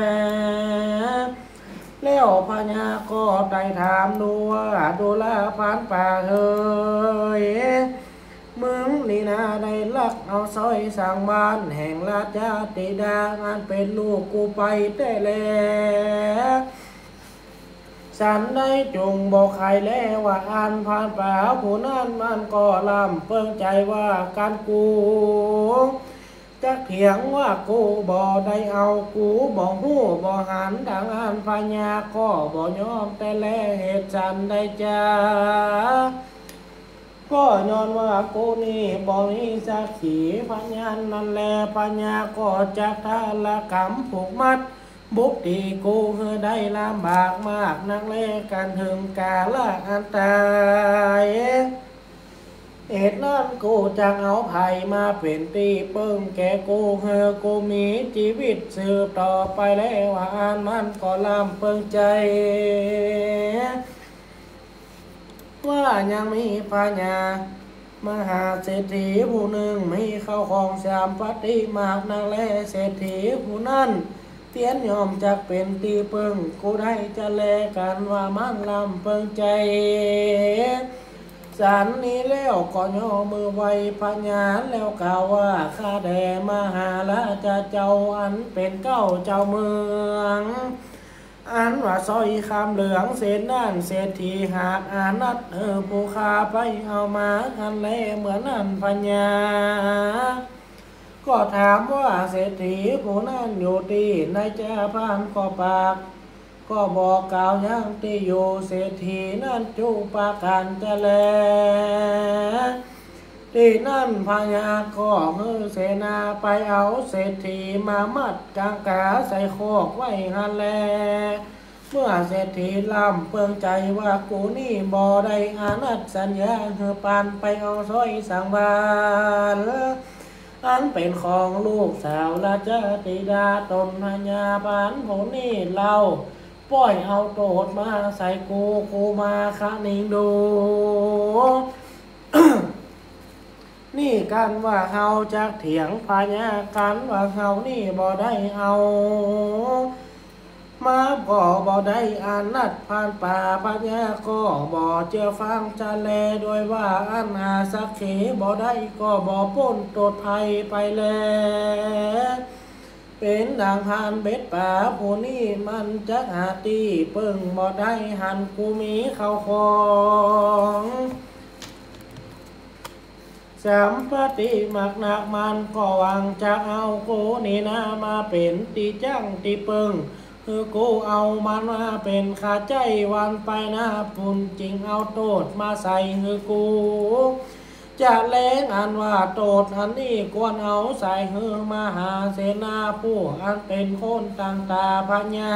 แล้วพญาก็ได้ถามดูว่าดูแลผ่านป่าเฮ้ยมึงนี่นาได้ลักเอาซอยสร้างบ้านแห่งราชติดางานเป็นลูกกูไปแต่แล้วฉันได้จงบอกใครแล้วว่าอันผ่านป่าผู้นั้นมันก็ลำเพิ่งใจว่าการกูจะเถียงว่ากูบ่ได้เอากูบ่หูบ่หันดังอันพญาก็บ่ยอมแต่แลเหตุฉันได้จ้าก็ย้อนว่ากูนี่บ่มีสักขีพญานนั่นแลพญาก็จะทาละกรรมผูกมัดบุกตีกูได้ลำบากมากนักเลกันถึงกาละอันตายเหตุนั้นกูจังเอาไผ่มาเป็นตีเปิ้งแก่กูกูมีชีวิตสืบต่อไปแล้วอันมันก็ลำเปิ้งใจว่ายังมีพญามหาเศรษฐีผู้หนึ่งมีเข้าของสามปฏิมากนักแลเศรษฐีผู้นั้นเตียนยอมจากเป็นตีเปิ้งกูได้จะแลกันว่ามันลำเปิ้งใจสารนี้แล้วก็ย่อมือไว้พญาแล้วกล่าวว่าข้าแด่มหาราชเจ้าอันเป็นเก้าเจ้าเมืองอันว่าซอยคำเหลืองเศษนั่นเศรษฐีหากอานัดผู้ข้าไปเอามาคันแลเหมือนนั่นพญาก็ถามว่าเศรษฐีผู้นั้นอยู่ที่ในจ้าพานก็ปากก็บอกกล่าวยังที่อยู่เศรษฐีนั้นจูปากันจะแลที่นั่นพญาก็เสนาไปเอาเศรษฐีมามัดกางกาใส่โคกไว้หันแลเมื่อเศรษฐีลำเปิงใจว่ากูนี่บ่ได้อานัดสัญญาปานไปเอาสร้อยสังวานอันเป็นของลูกสาวราชธิดาตนพญาปานผู้นี้เราไปปล่อยเอาโตดมาใส่กูมาคะนิงดู นี่กันว่าเฮาจากเถียงพญากันว่าเฮานี่บ่ได้เอามาบ่ได้อ่านนัดผ่านป่าพญาก็บ่เจอฟังจะแลโดยว่าอันอาสักเขบ่ได้ก็บ่พ้นโตดภัยไปแล้วเป็นดังหานเบ็ดป่าผู้นี้มันจักหาตีเปิ่งบ่ได้หันกูมีเข้าของสามปฏิมักหนักมันก็หวังจะเอากูนี่นะมาเป็นตีจังตีเปิงคือกูเอามันมาเป็นขาใจวันไปนะปุ่นจริงเอาโตดมาใส่คือกูจะแล้งอันว่าโตดอันนี้ควรเอาใส่เฮือมาหาเสนาผู้อันเป็นคนต่างตาพญา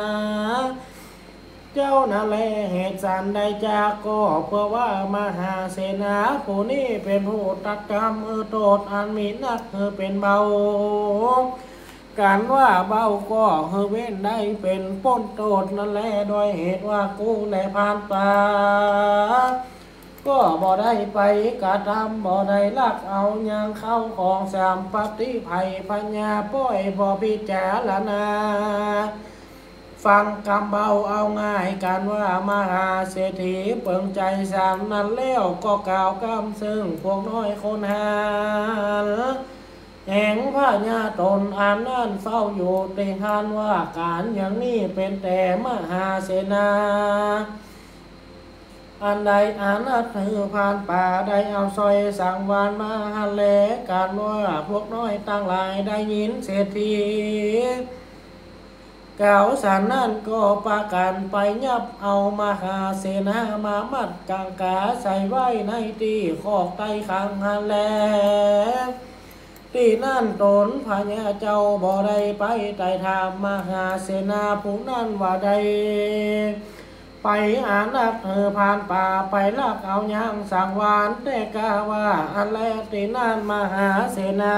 เจ้านั่นแหละเหตุสันใดจากก็เพื่อว่ามหาเสนาผู้นี้เป็นผู้ตัดกรรมโตดอันมีนักเป็นเบาการว่าเบาก็เว้นได้เป็นป้นโตดนั่นแหละโดยเหตุว่ากูแลผ่านป่าก็บ่ได้ไปกระทำบ่ได้ลักเอายังเข้าของสามปฏิภัยปัญญาป้อยบ่พิจารณาฟังคำเบาเอาง่ายกันว่ามหาเศรษฐีเปิงใจสามนั้นแล้วก็กล่าวคำซึ่งพวกน้อยคนหาแห่งพระญาตนอันนั้นเฝ้าอยู่เต็งหันว่าการอย่างนี้เป็นแต่มหาเสนาอันใดอันนั้นถือผ่านป่าได้เอาซอยสังวานมาหันแลการว่าพวกน้อยตั้งหลายได้ยินเศรษฐีกล่าวสารนั่นก็ปากันไปยับเอามหาเสนามามัดกางกาใส่ไว้ในตีขอกไตขังหันแลที่นั่นตนพญาเจ้าบ่ได้ไปไต่ถามมหาเสนาผู้นั้นว่าใดไปอ่านนักผ่านป่าไปลักเอาย่างสังวานแต่กาว่าอันแลที่นั่นมหาเสนา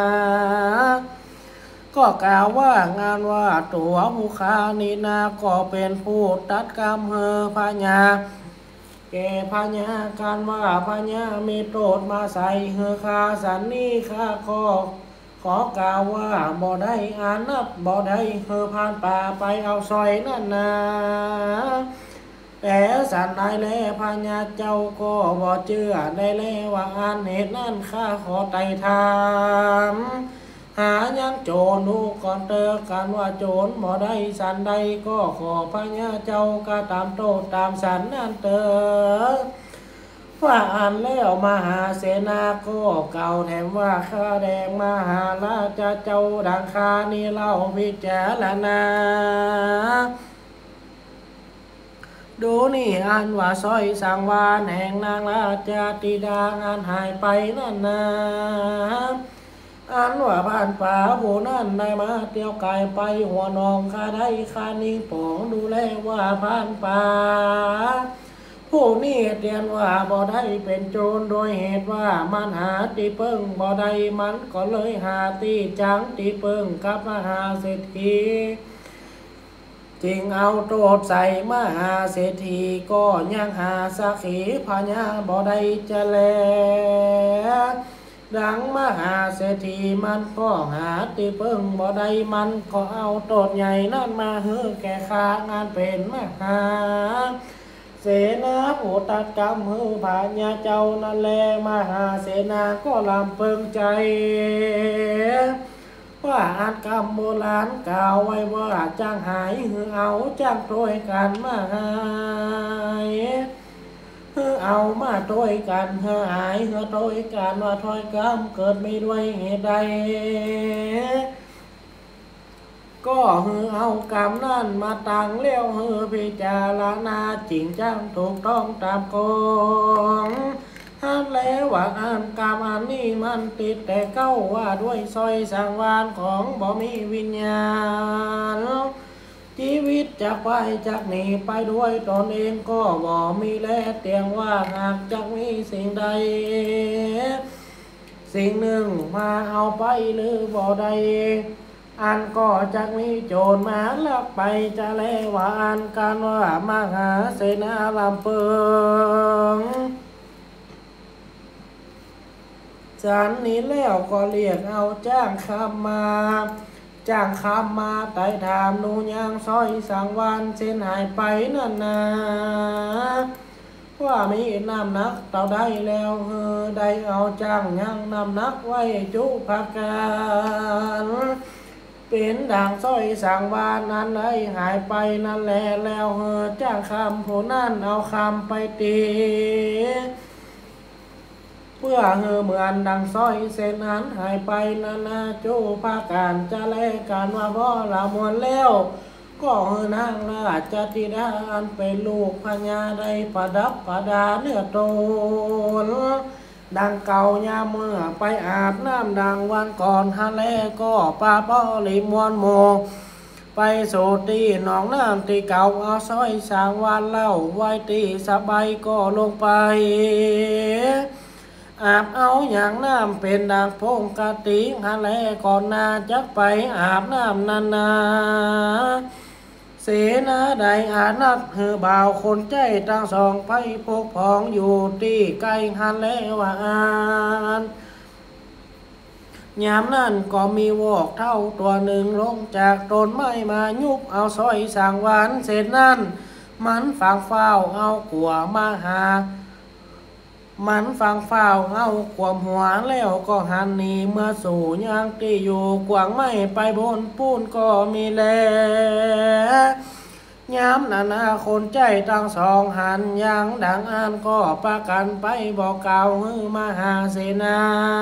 ก็กล่าวว่างานว่าตัวผู้ค้านี่นาก็เป็นผู้ตัดกรรมพญาแก่พญาการว่าพญามีโตดมาใส่คาสันนี่ข้าก็ขอกล่าวว่าบ่ได้อ่านนับบ่ได้ผ่านป่าไปเอาซอยนั่นนาแต่สันได้แล้วพญาเจ้าก็บ่เชื่อได้แล้วว่าอันเหตุนั้นข้าขอไต่ถามหายังโจรดูก่อนเตอกันว่าโจรบ่ได้สันใดก็ขอพญาเจ้าก็ตามโตตามสันนั่นเตอว่าอันแล้วมหาเสนาก็เก่าแถมว่าข้าแดงมหาราชเจ้าดังคานี่เล่าพิจารณาดูนี่อันว่าซอยสังวานแห่งนางราชธิดาอันหายไปนั่นนะอันว่าผ่านป่าผู้นั้นได้มาเที่ยวกายไปหัวนองข้าได้ข้านิ่งปองดูแลว่าผ่านป่าผู้นี้เตียนว่าบ่ได้เป็นโจรโดยเหตุว่ามันหาตีเปิ้งบ่ได้มันก็เลยหาตีจังตีเปิ้งกับมหาเศรษฐีจึงเอาโตดใส่มหาเศรษฐีก็ยังหาสักขีพญาบ่ได้จะแลดังมหาเศรษฐีมันก็หาตีเปิ้งบ่ได้มันก็เอาโตดใหญ่นั่นมาเฮือแก่ข้างานเป็นมหาเสนาผู้ตัดกรรมฮือพญาเจ้านั่นแลมหาเสนาก็ลำเปิงใจว่าอันกรรมโบราณกล่าวไว้ว่าจ้างหายฮือเอาจ้างโดยกันมาหายฮือเอามาโดยกันฮือหายฮือโดยกันว่าถอยกรรมเกิดไม่ด้วยเหตุใดก็ฮือเอากรรมนั่นมาตั้งเลี้ยวฮือพิจารณาจริงจังถูกต้องตามกฎห้ามแล้วว่าอันกรรมอันนี้มันติดแต่เก้าว่าด้วยซอยสังวานของบ่มีวิญญาณชีวิตจากไปจากหนีไปด้วยตนเองก็บ่มีแลเตียงว่าหากจะมีสิ่งใดสิ่งหนึ่งมาเอาไปหรือบ่ใดอันก็จะมีโจรมาลักไปจะเลวาอันการว่ามหาเสนาลำเปิงจากนี้แล้วก็เรียกเอาจ้างคำมาไต่ถามนูยังซอยสังวานเส้นหายไปนั่นนาว่ามีน้ำหนักเต่าได้แล้วได้เอาจ้างยังน้ำหนักไว้จุภักการเป็นด่างซอยสังวานนั้นได้หายไปนั่นแหละแล้วจ้างคำผู้นั่นเอาคำไปตีเพื่อเหมือนดังซอยเส้นนั้นหายไปนานาจูภาการจะแลกันว่าพ่อละมวลแล้วก็นางราชธิดาอันเป็นลูกพญาได้ประดับประดาเนื้อโตนดังเก่ายามเมื่อไปอาบน้ำดังวันก่อนฮะแลก็ปาป้อลิมวนโมไปโสตีหนองน้ำตีเก่าเอาซอยสางวันเล่าไว้ตีสบายก็ลงไปอาบเอาอย่างน้ำเป็นดังพงกะติฮะแลก่อนนาจักไปอาบน้ำนาเสนาใดอานักบ่าวคนใจตั้งสองไปพกพองอยู่ที่ไกลฮันแล้วอานยามนั้นก็มีวอกเท่าตัวหนึ่งลงจากต้นไม้มายุบเอาซอยสางหวานเสร็จนั้นมันฟังเฝ้าเอากัวมาหามันฟังเฝ้าเอาความหัวแล้วก็หันหนีเมื่อสู่ยังที่อยู่กวางไม่ไปบนปูนก็มีแลย้ำนานาคนใจตั้งสองหันยังดังอ่านก็ประกันไปบอกกล่าวมหาเสนา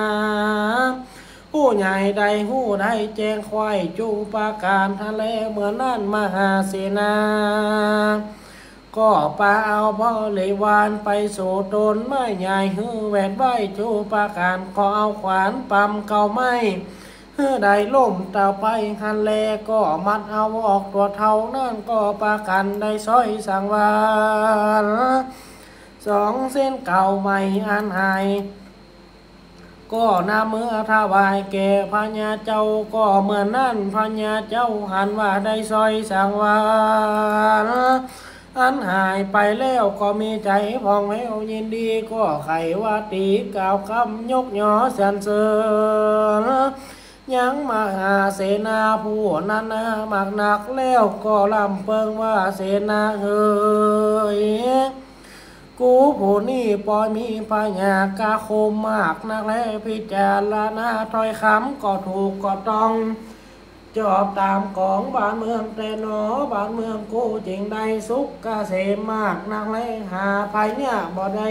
ผู้ใหญ่ใดผู้ใดแจ้งควายจูประการทะเลเหมือนนั่นมหาเสนาก็ปาเอาพ่อเลวานไปสู่ตนไม่ใหญ่แหวดใบจูประการก็เอาขวานปั๊มเก่าไม่ได้ล่มต่อไปฮันแลก็มัดเอาออกตัวเท่านั่นก็ประกันได้ซอยสังวานสองเส้นเก่าใหม่อันหายก็นำเมื่อถวายแก่พญาเจ้าก็เหมือนนั่นพญาเจ้าหันว่าได้ซอยสังวานอันหายไปแล้วก็มีใจพองแววยินดีก็ไขว่าตีกล่าวคำยกย่อสรรเสริญยังมหาเสนาผู้นั้นมากหนักแล้วก็ลำเพิงว่าเสนาเฮ้ยกูผู้นี้ปล่อยมีพญากาคมมากนักและพิจารณาถ้อยคำก็ถูกก็ต้องจอบตามของบ้านเมืองแต่หนอบ้านเมืองกูจริงได้สุขเกษมมากนักและหาภัยเนี่ยบ่ได้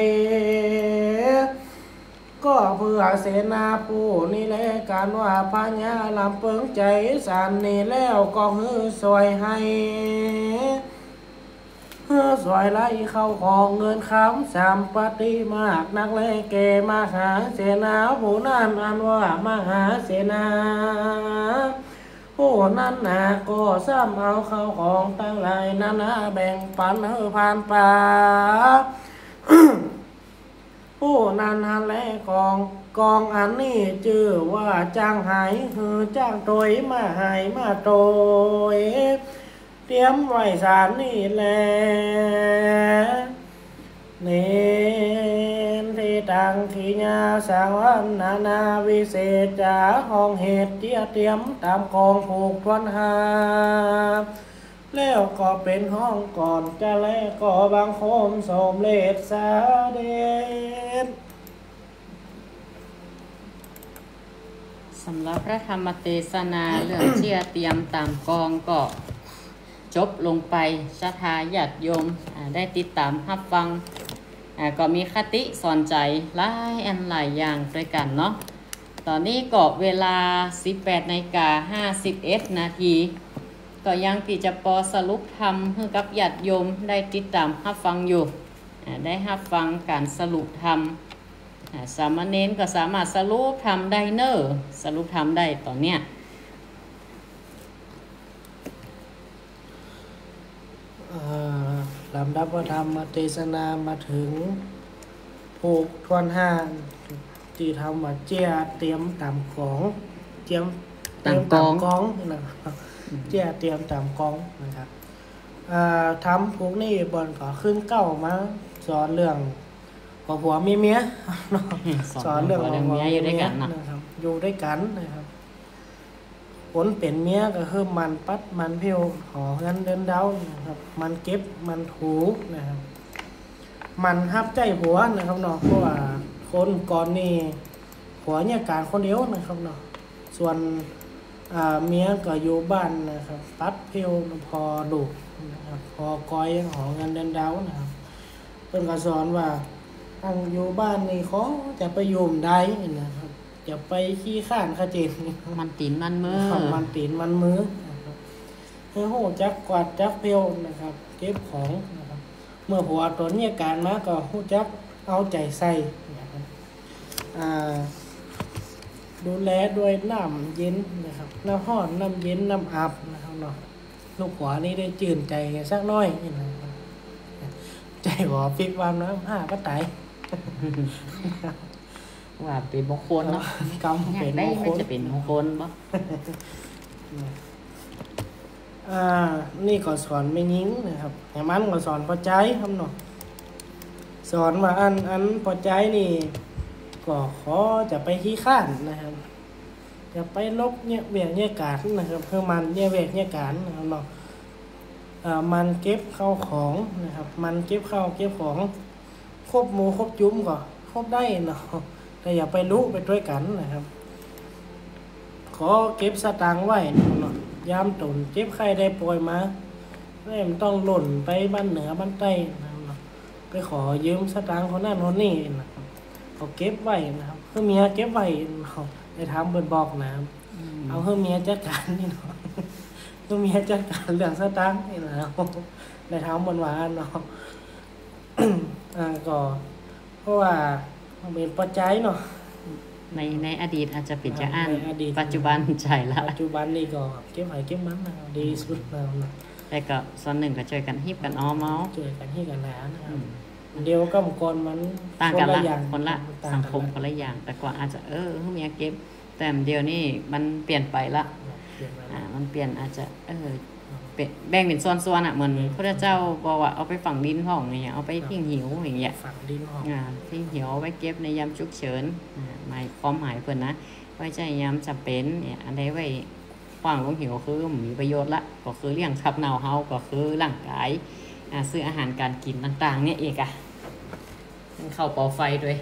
ก็เพื่อเสนาผู้นี่แหละการว่าพญาลำเปิงใจสันนี่แล้วก็สวยให้สวยไล่เข้าของเงินคำสามปฏิมากนักและเกมหาเสนาผู้นั่นอันว่ามหาเสนาผู้นั้นก็ซ้ำเอาเข้าของตั้งหลายนานาแบ่งปันผ่านป่าผู้นั้นและกองอันนี้ชื่อว่าจ้างหายจ้างโดยมาหายมาโดยเตรียมไว้สารนี่แหละเน้นที่ตังขีญาสังวันนาวิเศษจาห้องเหตุเตรียมตามกองผูกทวนหาแล้วก็เป็นห้องก่อนจะแลก็บางโคมสมเลศสาเดชสำหรับพระธรรมเทศนาเรื่องเชี่ยเตรียมตามกองก็จบลงไปศรัทธาญาติโยมได้ติดตามรับฟังก็มีคติสอนใจหลายอันหลายอย่างด้วยกันเนาะตอนนี้ก็เวลา 18:51 นาทีก็ยังที่จะปอสรุปธรรมให้กับญาติโยมได้ติดตามรับฟังอยู่ได้รับฟังการสรุปธรรมสามเณรก็สามารถสรุปธรรมได้สรุปธรรมได้ตอนเนี้ยลำดับพระธรรมเทศนามาถึงผูกทวนห้าที่ทำมาเจียเตรียมตามของเตรียมเตรียมตามกองนะครับเจ้าเตรียมตามกองนะครับทำพวกนี้บอลก็ขึ้นเก้ามาสอนเรื่องผัวเมียสอนเรื่องผัวเมียอยู่ด้วยกันนะครับอยู่ด้วยกันนะครับผลเป็นเมียก็คือมันปัดมันเพียวหอเงินเดินเดานะครับมันเก็บมันถูนะครับมันฮับใจผัวนะครับเนาะเพราะว่าคนก่อนนี่ผัวเนี่ยการคนเดียวนะครับเนาะส่วนเมียก็อยู่บ้านนะครับปัดเพียวพอดุนะครับพอก้อยหอเงินเดินเดานะครับเพิ่นก็สอนว่าตั้งอยู่บ้านนี่เขาจะไปอยู่ได้นะครับจะไปขี้ข้านขจินมันตีนมันมือมันตีนมันมือนะครับให้โหจักกวาดจักเพียวนะครับเก็บของนะครับเมื่อผัวตนเนี่ยการมาก็โหจักเอาใจใส่นะครับดูแลด้วยน้ำเย็นนะครับน้ำห้อนน้ำเย็นน้ำอาบนะครับเนาะลูกหัวนี่ได้จื่นใจสักน้อยนะครับใจหัวปิกวามน้ำก็ตายว่าเป็นมงคลเนาะกำเป็นมงคลจะเป็นมงคลบ่นี่ก็สอนไม่ยิงนะครับแห่มันก็สอนพอใจครับเนาะสอนว่าอันพอใจนี่ก็ขอจะไปขี้ข้านนะครับจะไปลบเนี่ยเวียกเนี่ยการนะครับเพื่อมันเนี่ยเวียกเนี่ยการนะครับเนาะมันเก็บเข้าของนะครับมันเก็บเข้าเก็บของครบหมูครบจุ้มก็ครบได้เนาะแต่อย่าไปลุไปด้วยกันนะครับขอเก็บสตางค์ไว้เนาะยามตุนเก็บใครได้ปล่อยมาไม่ต้องหล่นไปบ้านเหนือบ้านใต้นะครับไปขอยืมสตางค์คนนั้นคนนี้นะครับเขาเก็บไว้นะครับเพื่อเมียเก็บไว้เนาะได้ทำเบิดบอกนะครับเอาเพื่อเมียจัดการนี่เนาะเพื่อเมียจัดการเรื่องสตางค์นี่นะครับได้ทำบนวานเนาะก็เพราะว่าเป็นปัจจัยเนาะในอดีตอาจจะเป็นจะอ่านปัจจุบันใช่ละปัจจุบันนี่ก็เก็บไว้เก็บมันนะครับดีสุดแล้วนะแต่ก็ส่วนหนึ่งก็ช่วยกันฮิบกันอ้อมเอาช่วยกันฮิบกันหนานะครับเดียวก็ก่อนมันต่างกันละคนละสังคมคนละอย่างแต่ก่อนอาจจะเมียเก็บแต่เดียวนี่มันเปลี่ยนไปละมันเปลี่ยนอาจจะแบ่งเป็นส่วนๆเหมือนพระเจ้าบอกว่าเอาไปฝังดินห้องอย่างเงี้ยเอาไปทิ้งหิวอย่างเงี้ยฝังดินห้องทิ้งหิวไว้เก็บในยามฉุกเฉินหมายความหมายเพิ่นนะไว้ใจยามจำเป็นเนี่ยอันใดไว้ฝังลงหิวคือมีประโยชน์ละก็คือเลี้ยงขับเนาเฮาก็คือร่างกายซื้ออาหารการกินต่างๆเนี่ยเอกเข้าเป่าไฟด้วย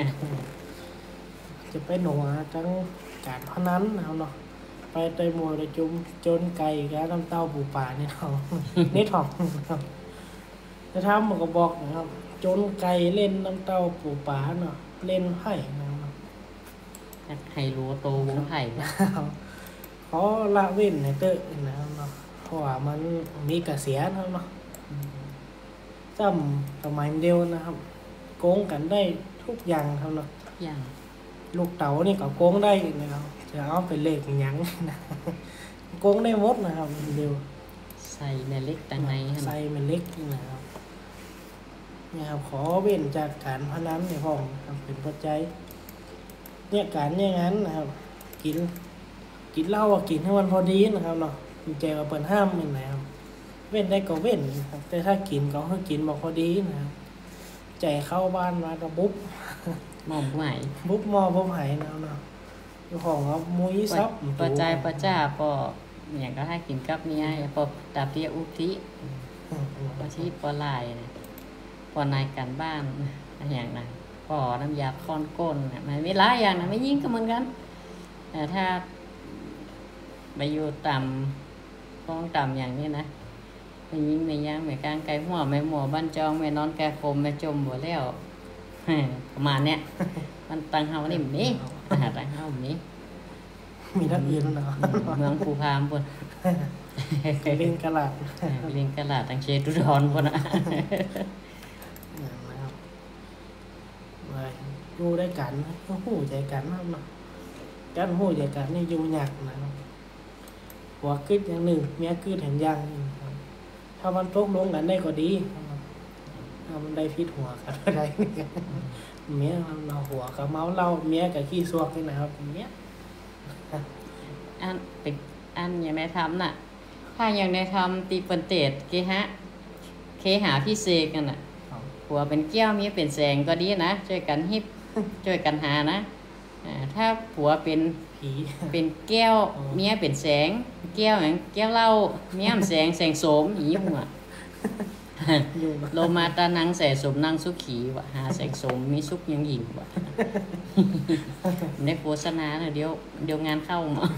จะไปหนัวจังการพนันเอาเนาะไปเตยมวยเลยจุ่มจนไก่แกน้ำเต้าปูป่านี่เขานี่ถอกจะทำมันก็บอกนะครับจนไก่เล่นน้ำเต้าปูป่าเนาะเล่นไผ่นะครับไห่รู้โตวงไผ่เขาละเว้นในเตอนะครับเนาะเพราะว่ามันมีกระเสียเนาะจำสมัยเดียวนะครับโกงกันได้ทุกอย่างเท่านั้นอย่างลูกเต๋านี่ก็โกงได้นะครับจะเอาไปเลขยังนะโกงได้หมดนะครับเดียวใส่แม่เล็กตังในใส่แม่เล็กนะครับเนี่ยครับขอเว้นจากการพนันในห้องเป็นปัจจัยเนี่ยการเนี่ยงั้นนะครับกินเหล้ากินให้มันพอดีนะครับเนาะใจก็เปิดห้ามเหมือนนะครับเว้นได้ก็เว้นครับแต่ถ้ากินก็ให้กินบอกพอดีนะครับใจเข้าบ้านมาก็บุ๊บหม้อผู้ใหญ่บุ๊บหม้อผู้ใหญ่เนาะของเขามุ้ยซับปัจจัยปัจจ้าปออย่างก็ให้กินกับเมียปอตาเปียอุทิปอชีปอลายปอนายกันบ้านอย่างนั้นปอน้ำยาค้อนก้นมันไม่ร้ายอย่างนั้นไม่ยิ่งก็เหมือนกันแต่ถ้าไปอยู่ต่ำฟ้องต่ำอย่างนี้นะไม่ยิ่งไม่ย่างไม่กลางไก่หัวไม่หมัวบ้านจองไม่นอนแกคมไม่จมหัวแล้วประมาณเนี้ยมันตังเฮานี่แบบนี้ตังเฮาแบบนี้มีนักเรียนเนาะเมืองภูพามปุ่นเรียนกะลาดเรียนกะลาดตังเชตุดรปุ่นนะครับอยู่ได้กันก็หู้ใจกันมากเนาะการหู้ใจกันนี่อยู่ยากนะครับหัวกึดอย่างหนึ่งเมียกึดเห็นยังถ้ามันตกลงกันได้ก็ดีถ้ามันได้พิษหัวกันได้เมียเราหัวกับเมาเราเมียกับขี้ซวกนี่นะครับเมียอันเป็นอันอย่างในทำน่ะถ้าอย่างในทำตีปันเตดเคหาพี่เสกกันน่ะผัวเป็นแก้วเมียเป็นแสงก็ดีนะช่วยกันฮิปช่วยกันหานะถ้าผัวเป็นผีเป็นแก้วเมียเป็นแสงแก้วอย่างแก้วเหล้าเมียแสงโสมอีหัวโลมาตานังแสสมนังสุขีวะหาแสงโสมมีสุขยังหญิงวะในโฆษณาเดี๋ยวงานเข้าเนาะ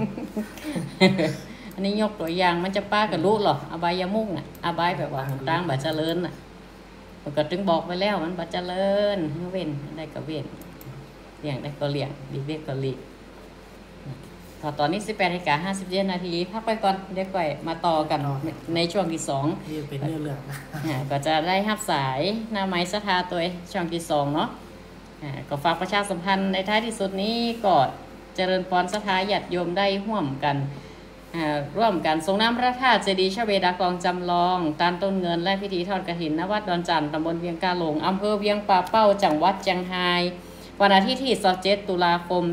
อันนี้ยกตัวอย่างมันจะป้ากับลูกหรออบายมุ่งอ่ะอบายแบบว่าตั้งบัจเจริญอ่ะมันก็ถึงบอกไปแล้วมันบัจเจริญเว้นได้ก็เว้นเลี้ยงได้ก็เลี้ยงดีเด็กก็ลีตอนนี้ 18:57 นาทีพักไปก่อนเดี๋ยวก่อยมาต่อกันในช่วงที่2 นี่เป็นเรื่องก็จะได้รับสายหน้าไม้ศรัทธาตัวช่วงที่2เนาะก็ฝากประชาสัมพันธ์ในท้ายที่สุดนี้ก็เจริญพรศรัทธาญาติโยมได้ร่วมกันทรงน้ำพระธาตุเจดีย์ชเวดากองจำลองตานต้นเงินและพิธีทอดกฐินณวัดดอนจันทร์ตำบลเวียงกาหลงอำเภอเวียงป่าเป้าจังหวัดเชียงรายวันอาทิตย์ที่27 ตุลาคม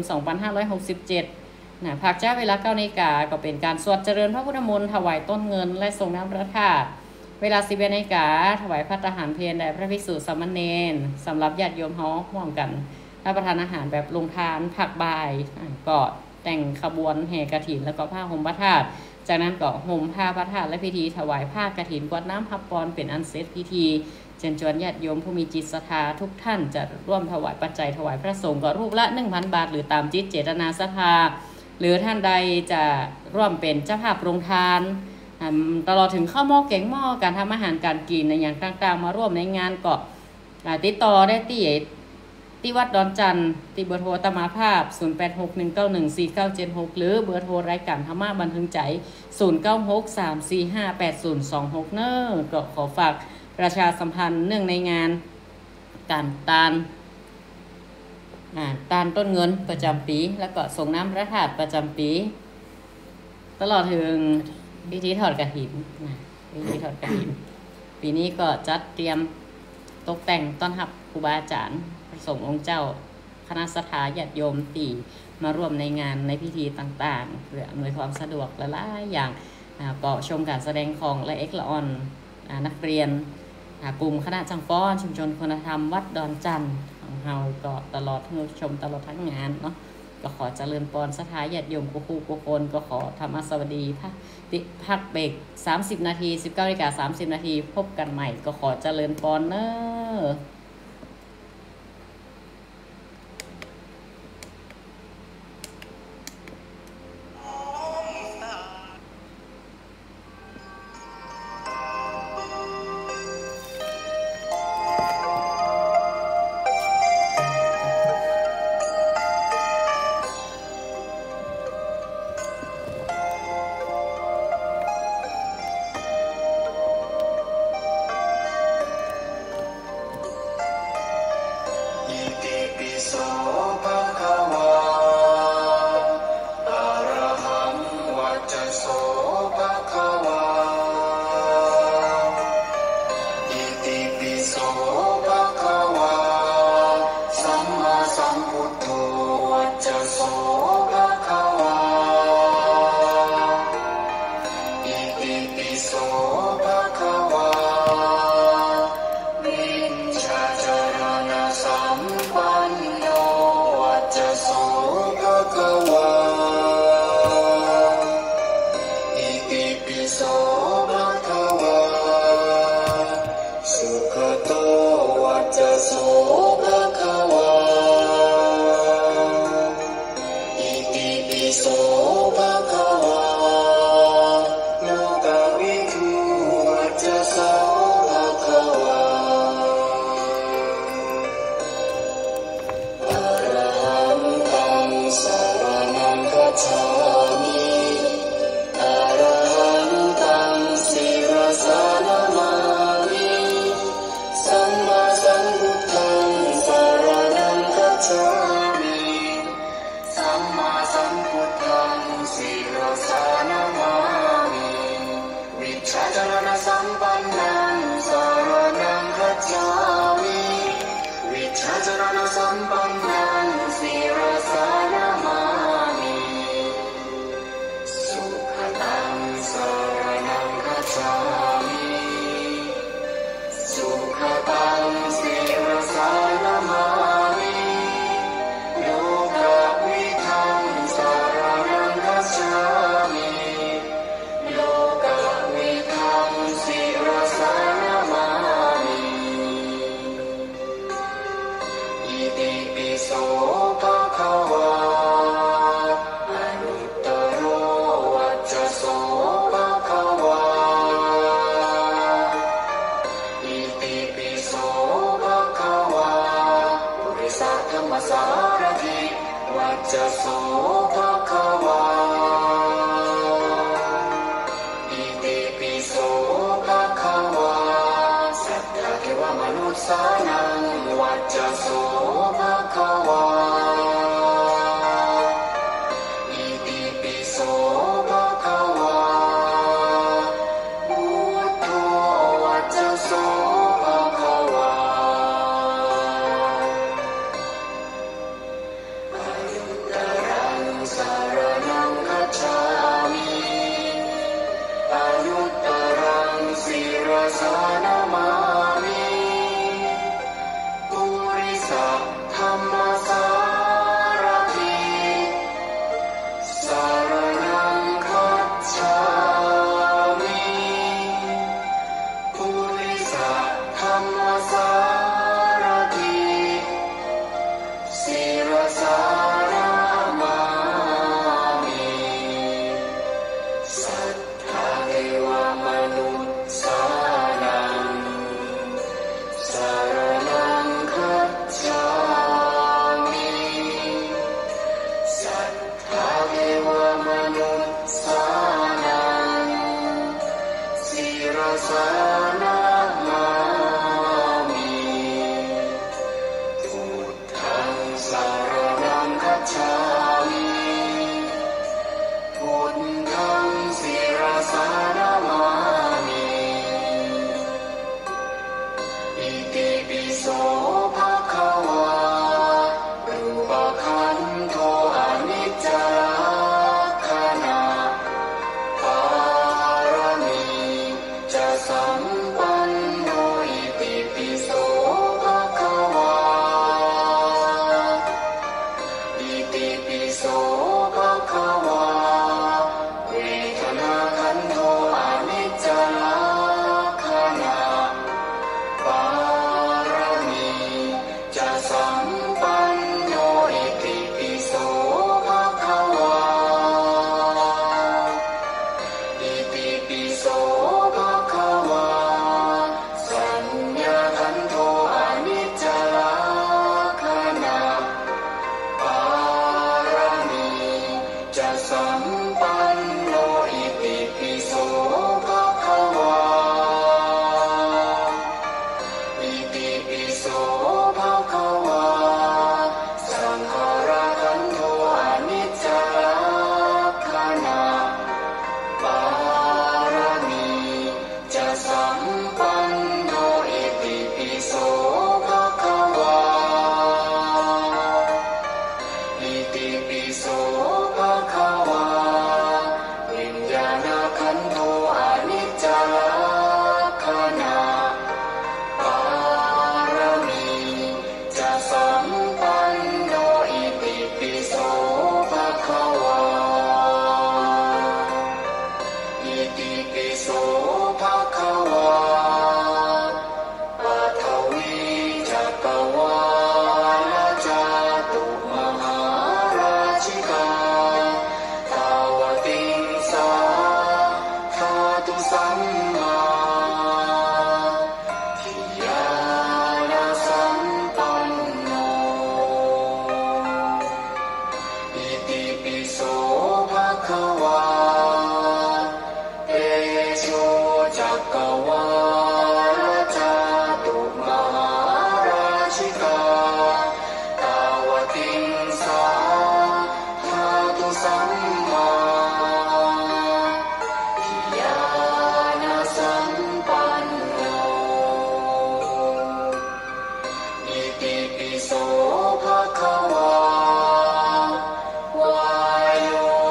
2567ภาคเจ้าเวลา 9 นาฬิกาก็เป็นการสวดเจริญพระพุทธมนต์ถวายต้นเงินและทรงน้ำพระธาตุเวลา 11 นาฬิกาถวายภัตตาหารเพลแด่พระภิกษุสามเณรสำหรับญาติโยมเฮาร่วมกันรับประทานอาหารแบบลงทานผักบายก็แต่งขบวนแห่กฐินแล้วก็ผ้าห่มพระธาตุจากนั้นก็ห่มผ้าพระธาตุและพิธีถวายผ้ากฐินกวดน้ำพับปอนเป็นอันเสร็จพิธีเชิญชวนญาติโยมผู้มีจิตศรัทธาทุกท่านจะร่วมถวายปัจจัยถวายพระสงฆ์ก็รูปละ 1,000 บาทหรือตามจิตเจตนาศรัทธาหรือท่านใดจะร่วมเป็นเจ้าภาพโรงทานตลอดถึงข้าวหม้อแกงหม้อการทำอาหารการกินในอย่างต่างๆมาร่วมในงานก็ติดต่อได้ที่วัดดอนจันทร์ที่เบอร์โทรตมาภาพ 0861914976 หรือเบอร์โทรรายการธรรมะบันเทิงใจ 0963458026 เน้อก็ขอฝากประชาสัมพันธ์เนื่องในงานการตานต้นเงินประจำปีแล้วก็ส่งน้ำพระธาตุประจำปีตลอดถึงพิธีทอดกฐินปีนี้ก็จัดเตรียมตกแต่งต้อนรับครูบาอาจารย์พระสงฆ์องค์เจ้าคณะศรัทธาญาติโยมที่มาร่วมในงานในพิธีต่างๆเพื่ออำนวยความสะดวกหลายอย่างก็ชมการแสดงของและเอ็กละออนนักเรียนกลุ่มคณะจังฟ้อนชุมชนคุณธรรมวัดดอนจันทร์ของเราก็ตลอดชมตลอดทั้งงานเนาะก็ขอเจริญพรศรัทธาญาติโยมกูคนก็ขอธรรมสวัสดีพักเบรก30 นาที 19:30 นาทีพบกันใหม่ก็ขอเจริญพรเนอะภะคะวาอิติปิโสภะคะวาสัทธะเทวมนุษย์สานังวัจจโสภะคะวาอิติปิโสภะคะวาพุทโธวัจจโสภะคะวาอายุตตรังสารนังคัจฉามิอายุตตรังศิรสานามามิปุริสธัมมสารถิสารนังคัจฉามิปุริสธัมมสารถิศิรสานามามิสัทธาเทวมนุษย์สานังสารนังคัจฉามิสัทธาเทวมนุษย์สานังศิรสานามามิพุทธังสารนังคัจฉามิพุทธังศิรสานามามิอิติปิโสภะคะวารูปขันโธอนิจจลักขณะปารมีจะสัมปันโนอิติปิโสภะคะวาอิติปิโสภะคะวาเวทนาขันโธอนิจจลักขณะปารมีจะสัมปันโนอิติปิโสภะคะวาอิติปิโสภะคะวาสัญญาขันโธอนิจจลักขณะปารมีจะสัมปันโนอิติปิโสภะคะวาอิติปิโสภะคะวาสังขารขันโธอนิจจลักขณะปารมีจะสัมปันโนอิติปิโสภะคะวาอิติปิโสภะคะวาวิญญาณขันโธอนิจจลักขณะปารมีจะสัมปันโนอิติปิโสภะคะวาอิติปิโสภะคะวาปัทวีจักรวาลจาตุมหาราชิกาทาวติงสาธาตุสัมมาทิยานาสัมปันโนอิติปิโสภะคะวาเตโชจักรวาลจาตุมหาราชิกาทาวติงสาธาตุสัมมาทิยานาสัมปันโนอิติปิโสภะคะวาวายโย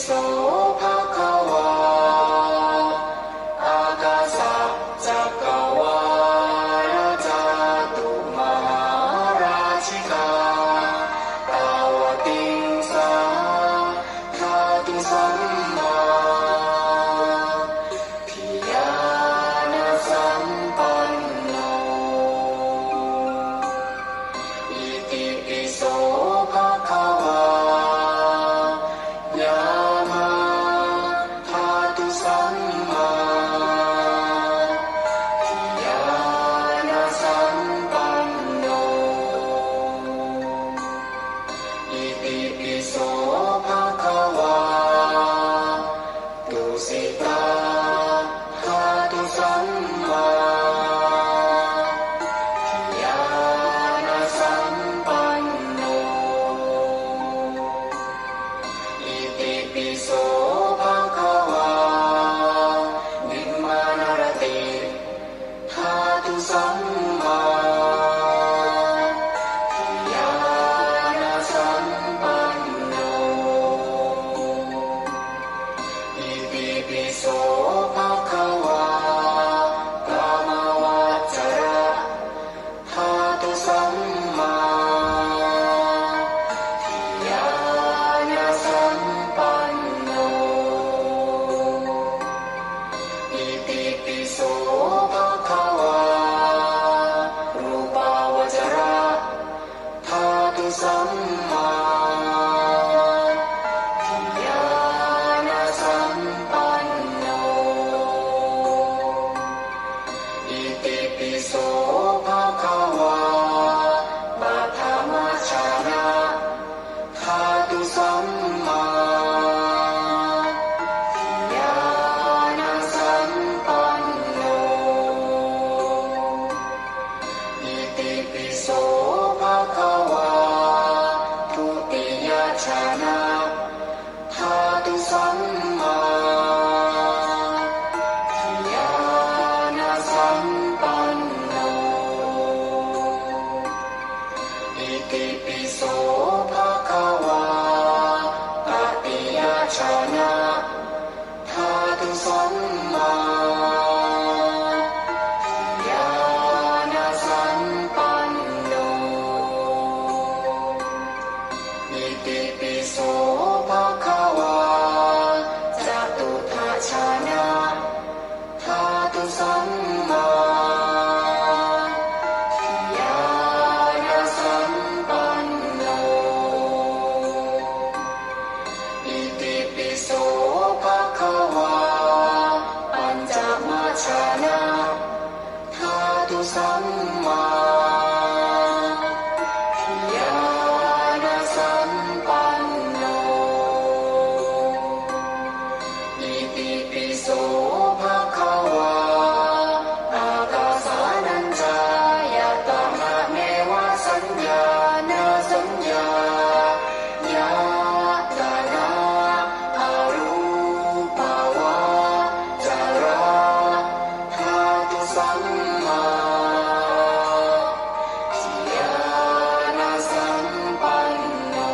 โสภะคะวาอากาสะจักรวาลจาตุมหาราชิกาตาวติงสาธาตุสัมมาทิยานะสัมปันโนอิติปิโสภะคะวายามาธาตุสัมมาทิยานะสัมปันโนอิติปิโสภะคะวาตุสิตาธาตุสัมมาทิยานะสัมปันโนอิติปิโสภะคะวานิมมานรติธาตุสัมมาทิยานะสัมปันโนอิติปิโสภะคะวาปะมะวัจจระธาตุสัมมาทิยานะสัมปันโนอิติปิโสภะคะวารูปาวจระธาตุสัมมาทิยานะสัมปันโนอิติปิโสภะคะวาปัฏฐมัชฌานะธาตุสัมมาทิยานะสัมปันโนอิติปิโสภะคะวาทุติยฌานะธาตุสัมมาทิยานะสัมปันโนอิติปิโสภะคะวาตติยฌานะธาตุสัมมาทิยานะสัมปันโนอิติปิโสภะคะวาจตุทัชฌานะธาตุสัมมาทิยานะสัมปันโนอิติปิโสภะคะวาปัญจมัชฌานะธาตุสัมมาทิยานะสัมปันโนอิติปิโสภะคะวาอากาสานัญจายตนะเนวะสัญญานะสัญญายตนะอรูปาวาจาระธาตุสัมมาทิยานะสัมปันโน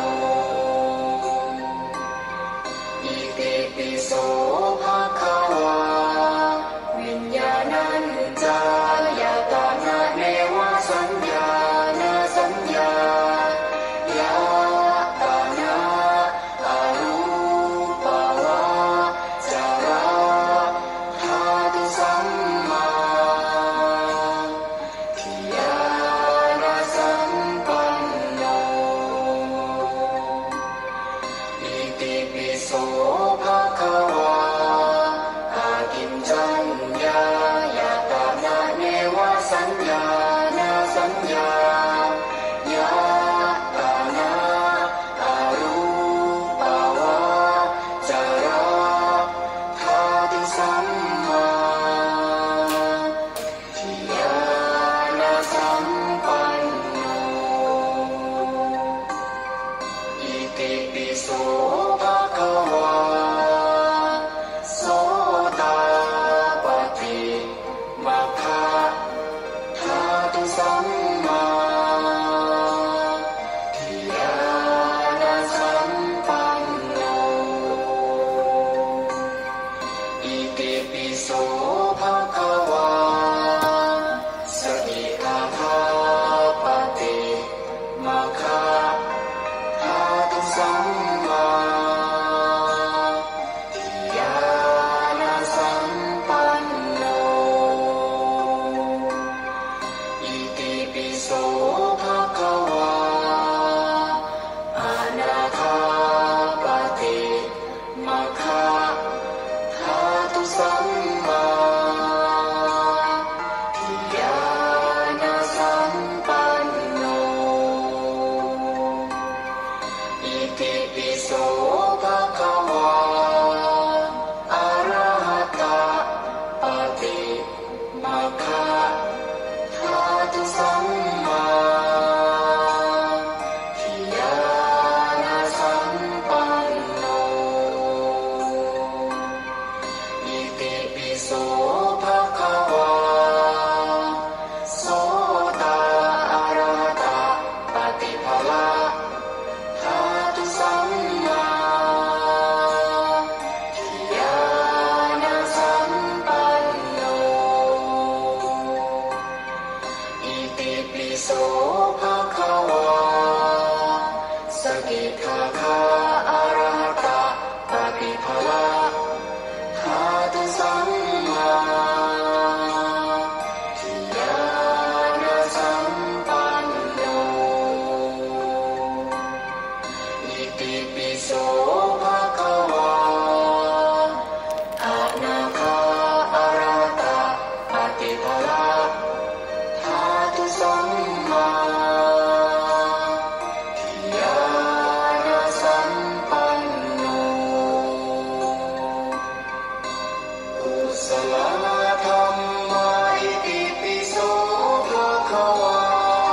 อิติปิโสภะคะวาวิญญาณัญจายตนะเนวะสัญญานะสัญญายตนะอรูปาวาจาระธาตุสัมมาทิยานะสัมปันโนอิติปิโสภะคะวาอากินจัญญายตนะเนวะสัญญานะสัญญายตนะอรูปาวาจาระธาตุสัมมาทิยานะสัมปันโนอิติปิโสภะคะวาโสตาปัตติมัคคะธาตุสัมมาทิยานะสัมปันโนติปิโสภะคะวาอะระหะตะปะติมัคคะธาตุสัมมาทิฏฐานะสัมปันโนอิติปิโสภะคะวาโสตอะระหะตะปฏิภลาธาตุสัมมาทิฏฐานะสัมปันโนอิติปิโสภะคะวาสกิทาคาอะระหะตะปฏิภลาธาตุสัมมาทิฏฐานะสัมปันโนอิติปิโสภะคะวาอะนาคาอะระหะตะปฏิภลาธาตุสัมมาทิฏฐานะสัมปันโนกุศลธรรมาอิติปิโสภะคะวา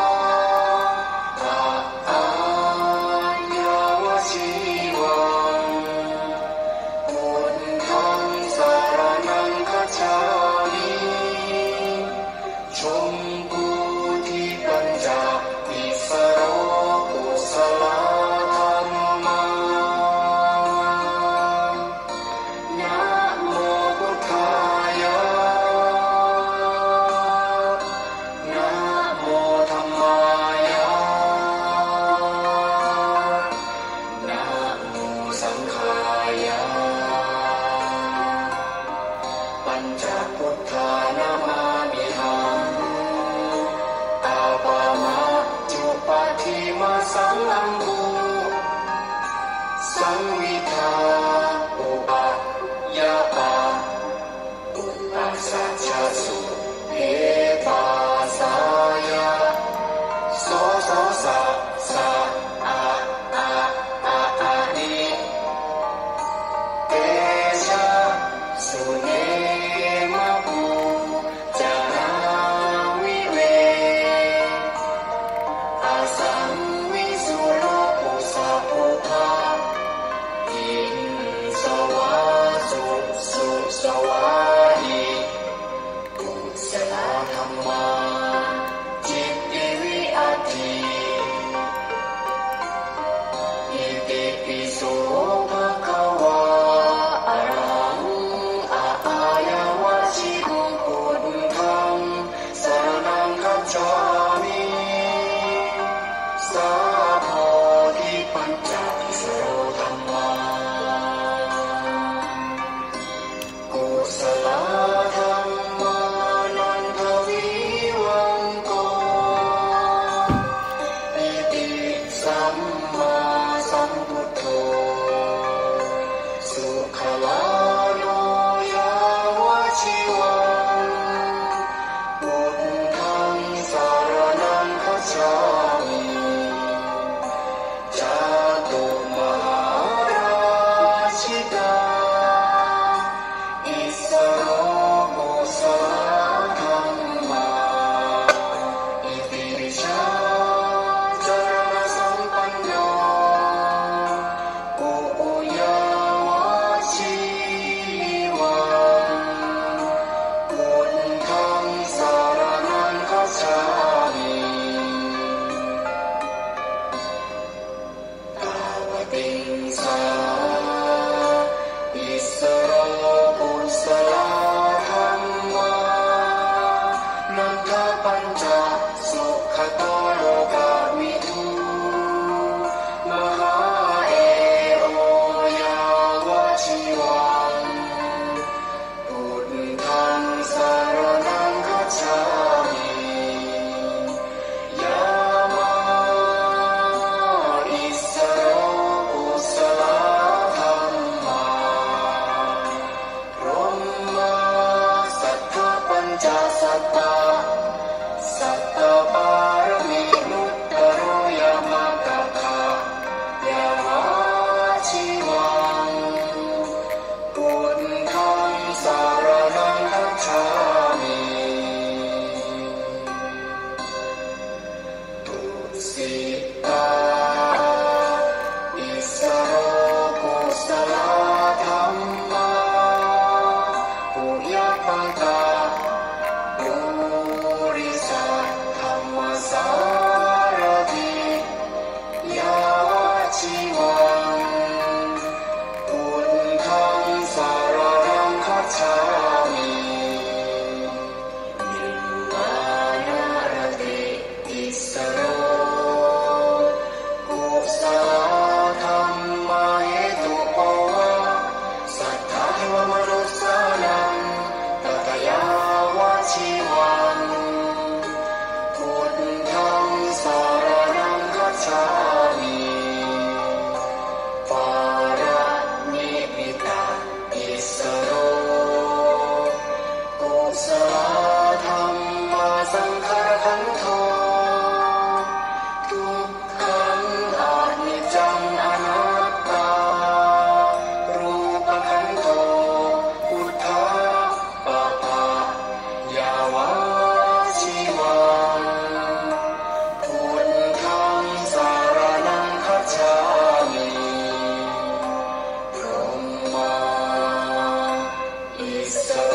อะอาญาวชีวังพุทธังสรณังคัจฉามิชมพูทิปัญจวิสโรกุศลธรรมานะโมพุทธายะนะโมธัมมายะนะโมสังฆายะปัญจพุทธานามามิหังอาปามะจุปาทิมาสังอังคูสังวิทาอุปะยะปาอุปัสสัจจสุเอปาสายะโสโสสะสะอะอะอะอะนิเตชะสุเนมะภูจาราวิเวอาสังวิสุโลกุสัพพุทาอินสวาสุสุสวาหิกุศลธรรมาจิตติวิอัตถิอิติปิโสภะคะวาอะระหังอะอายาวะชิคุพุทธังสรณังคัจฉามิสาโพธิปัญจวิสโรธัมมากุศลธรรมานันทวิวังโกอิติสัมมาสัมพุทโธสุขลาโนยาวะชีวังพุทธังสรณังคัจฉามิจาตุมหาโรกุศลธรรมาปุยปังกาปุริสัทธรรมสารถิยาวชีวังพุทธังสารนังคัจฉามินิมมานารติอิสโรกุศลธรรมเหตุปวะสัทธาเทวมนุสสานังตถยาวชีวังพุทธังสารนังคัจฉามิปาระนิมิตาอิสโรกุศลธรรมสังขารขันโธทุกขังอนิจจังอนัตตารูปขันโธพุทธะปะปะยาวาชีวังพุทธังสารนังคัจฉามิพรหมาอิสโร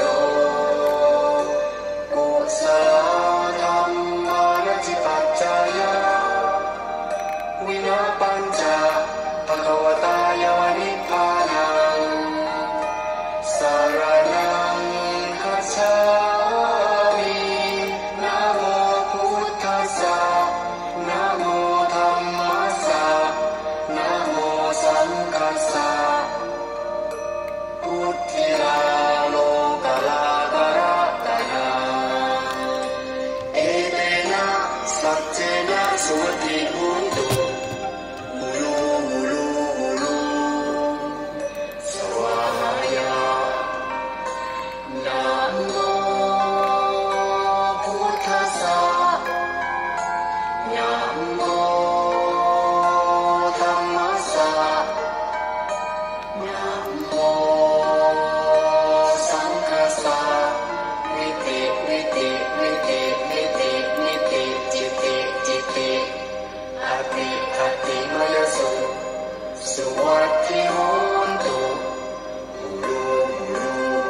กุศลธรรมานัจจิปัจจายะวินาปัญจภควตายาวนิพพานังสารนังคัจฉามินะโมพุทธัสสะนะโมธัมมัสสะนะโมสังฆัสสะพุทธิลาโลกลาภรัตนาเอเตนะสัจเจนะสุติหุนตุหูลูหูลูหูลูสวายานะโมพุทธัสสะนะโมธัมมัสสะนะโมสังฆัสสะวิติวิติวิติวิติวิติจิติจิติอติอติมยสุสุวัตถิโหนตุหูลูหูลู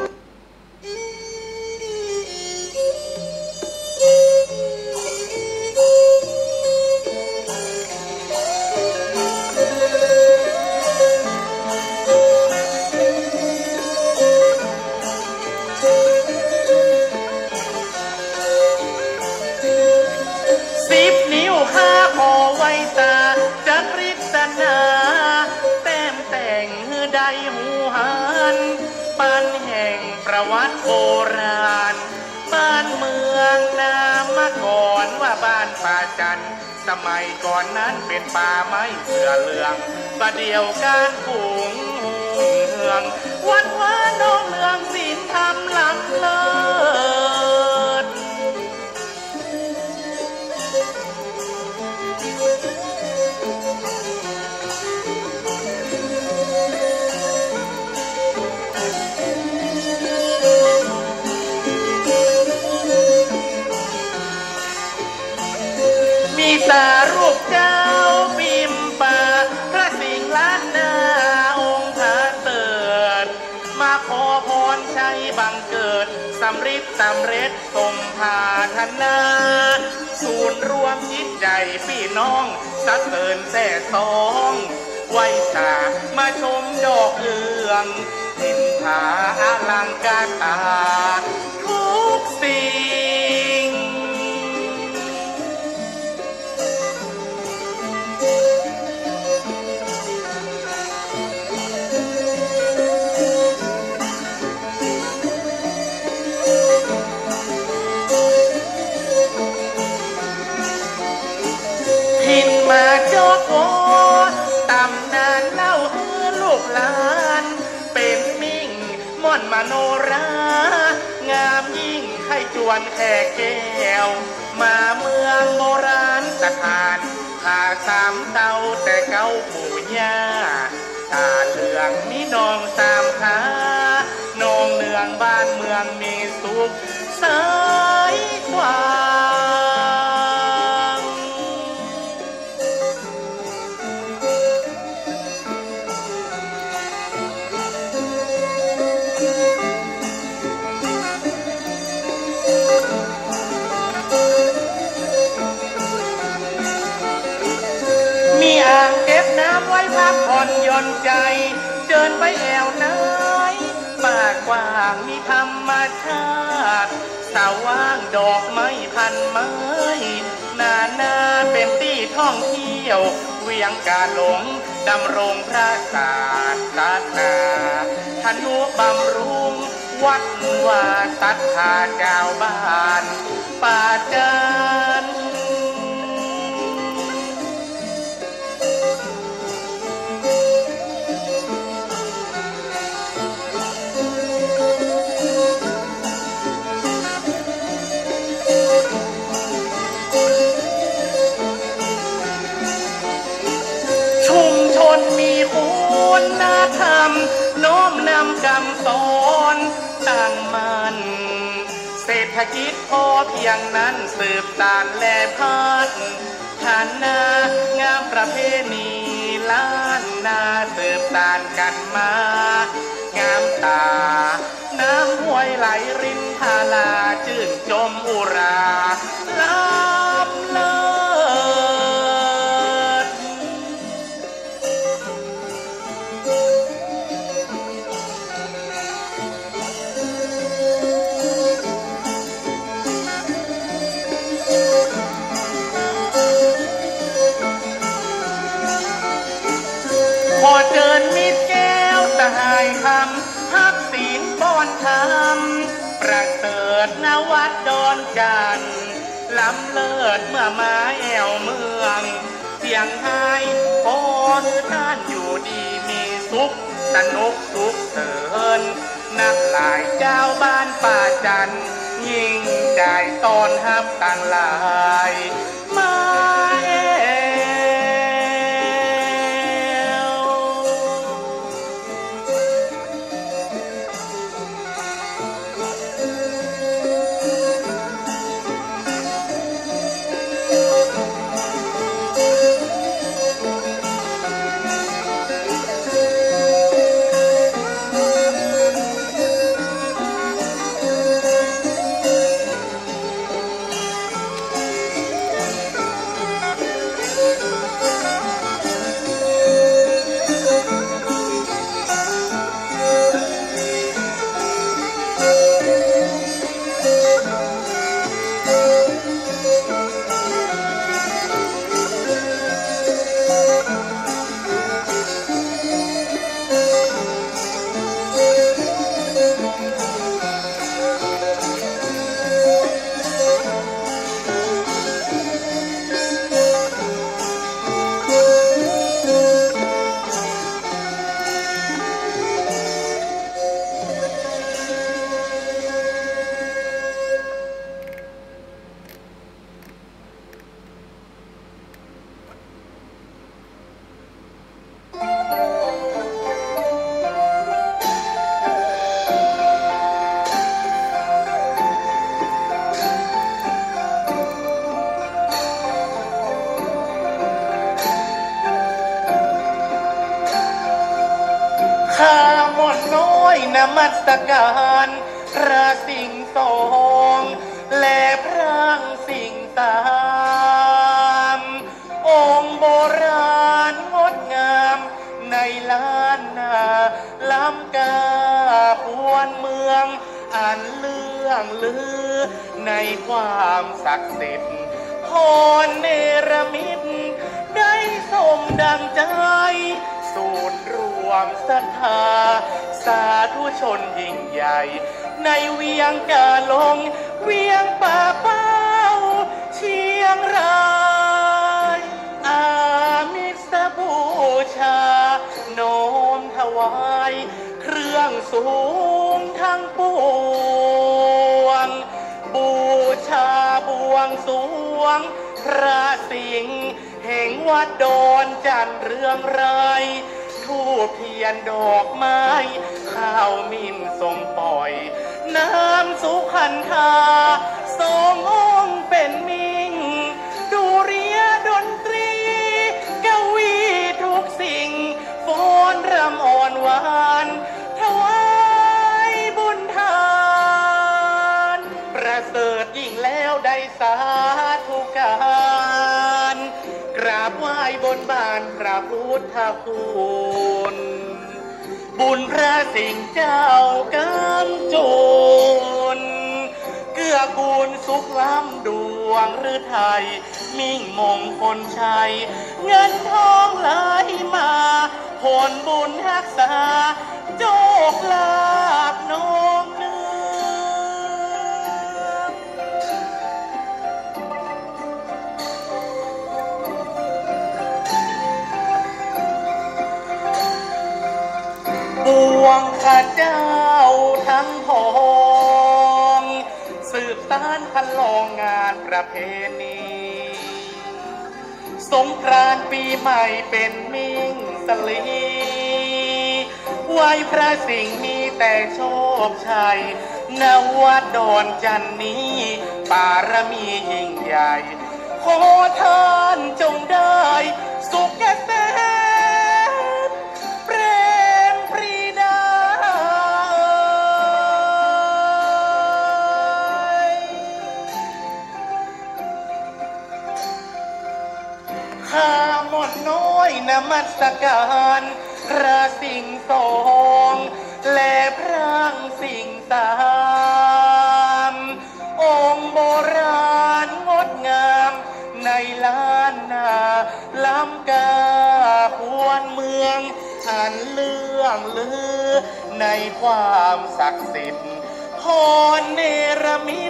10 นิ้วข้าขอไว้ตาจักริตนาแต้มแต่งใดหูหันปันแห่งประวัติโบราณบ้านเมืองนามมาก่อนว่าบ้านป่าจันสมัยก่อนนั้นเป็นป่าไม้เสือเหลืองประเดียวการฝูงเฮืองวัดว่าน้องเมืองศีลธรรมล้ำเลิศ มีตารูปเจ้าพิมพ์ป่าพระสิงห์ล้านนาองค์พระเติดมาขอพรชัยบังเกิดสำริดสำเร็จสมภาธนาศูนย์รวมจิตใจพี่น้องสะเสริญแท่สองไว้สามาชมดอกเอืองสินผาอลังการตาทุกสิ่ง หินมาจอกโอตำนานเล่าฮือลูกหลานเป็นมิ่งม่อนมโนรางามยิ่งให้จวนแค่แก้วมาเมืองโบราณสถานขาสามเต้าแต่เก้าปู่ย่าตาเหลืองมีน้องสามขาน้องเนืองบ้านเมืองมีสุขสายกว่ากผ่อนหย่อนใจเดินไปแอวไหนป่ากว้างมีธรรมชาติสาว่างดอกไม้พันไม้นาเป็นที่ท่องเที่ยวเวียงกาหลงดำรงพระศาสนาธนุบำรุงวัดวาศรัทธาเจ้าบ้านป่าจันมีคุณธรรมน้อมนำคำสอนตั้งมั่นเศรษฐกิจพอเพียงนั้นสืบสานและพัฒนางามประเพณีล้านนาสืบสานกันมางามตาน้ำห้วยไหลรินทาลาชื่นชมอุราล้ำเลิศพอเดินมิตรแก้วสหายคำฮักศีลป้อนธรรมประเสริฐนวัดดอนจันทร์ล้ำเลิศเมื่อมาแอวเมืองเสียงไห้พอท่านอยู่ดีมีสุขสนุกสุขเสริญนักหลายเจ้าบ้านป่าจันยิ่งใจตอนฮับต่างหลายมานมัสการพระสิงห์ทองและพระสิงห์ตามองค์โบราณงดงามในล้านนาล้ำกาพวนเมืองอันเรื่องลือในความศักดิ์สิทธิ์พรเนรมิตได้สมดังใจศูนย์รวมศรัทธาสาธุชนยิ่งใหญ่ในเวียงกาหลงเวียงป่าเป้าเชียงรายอามิสบูชาโน้มถวายเครื่องสูงทั้งปวงบูชาบวงสรวงพระสิงห์แห่งวัดดอนจันทร์เรืองไรทูบเทียนดอกไม้ข้าวมิ่นทรงปล่อยน้ำสุขันธาทรงองค์เป็นมิ่งดูเรียดนตรีกวีทุกสิ่งฟ้อนรำอ่อนหวานถวายบุญทานประเสริฐยิ่งแล้วได้สาธุการกราบไหว้บนบาานพระพุทธคุณบุญพระสิงห์เจ้ากำจุนเกื้อกูลสุขล้ำดวงฤทัยมิ่งมงคลชัยเงินทองไหลมาผลบุญรักษาโชคลาภน้องเนื้อบวงข้าเจ้าทั้งพองสืบสานพันลองงานประเพณีสงกรานต์ปีใหม่เป็นมิ่งสลีไหว้พระสิงห์มีแต่โชคชัยนวัดดอนจันนี้บารมียิ่งใหญ่ขอท่านจงได้สุขเกษมเปรมปรีดาข้าหมดน้อยนมัสการพระสิงห์ทรงและพระสิงห์ตามองค์โบราณงดงามในล้านนาล้ำกาควรเมืองอันเรื่องลือในความศักดิ์สิทธิ์พรเนรมิต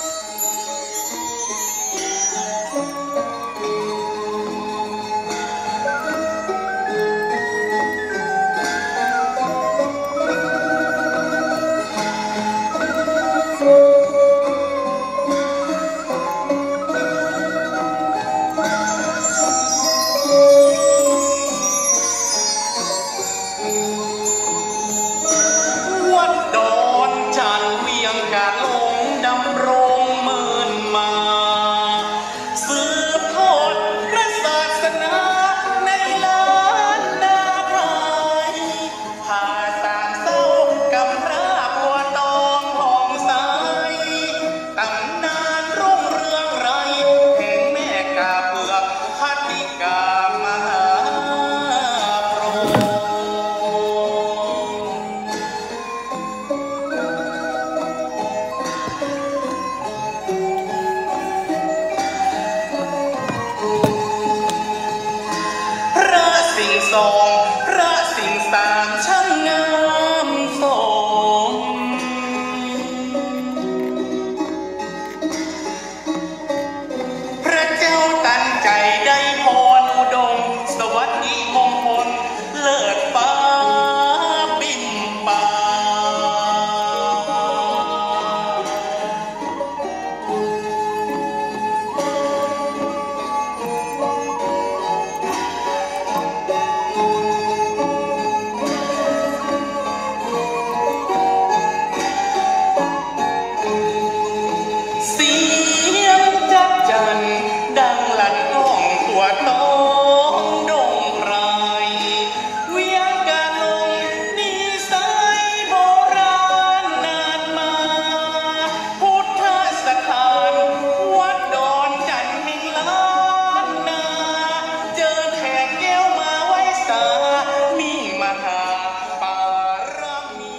พระสิงห์สามช่างงามสมพระเจ้าตันใจได้พรอุดมสวัสดีมงคลเลิศฟ้าบินป่าดังลั่นก้องตัวโตดงไพรเวียงกาลงนิสัยโบราณนานมาพุทธสถานวัดดอนจันทร์แห่งล้านนาเจอแขกแก้วมาไว้สามีมหาปารมี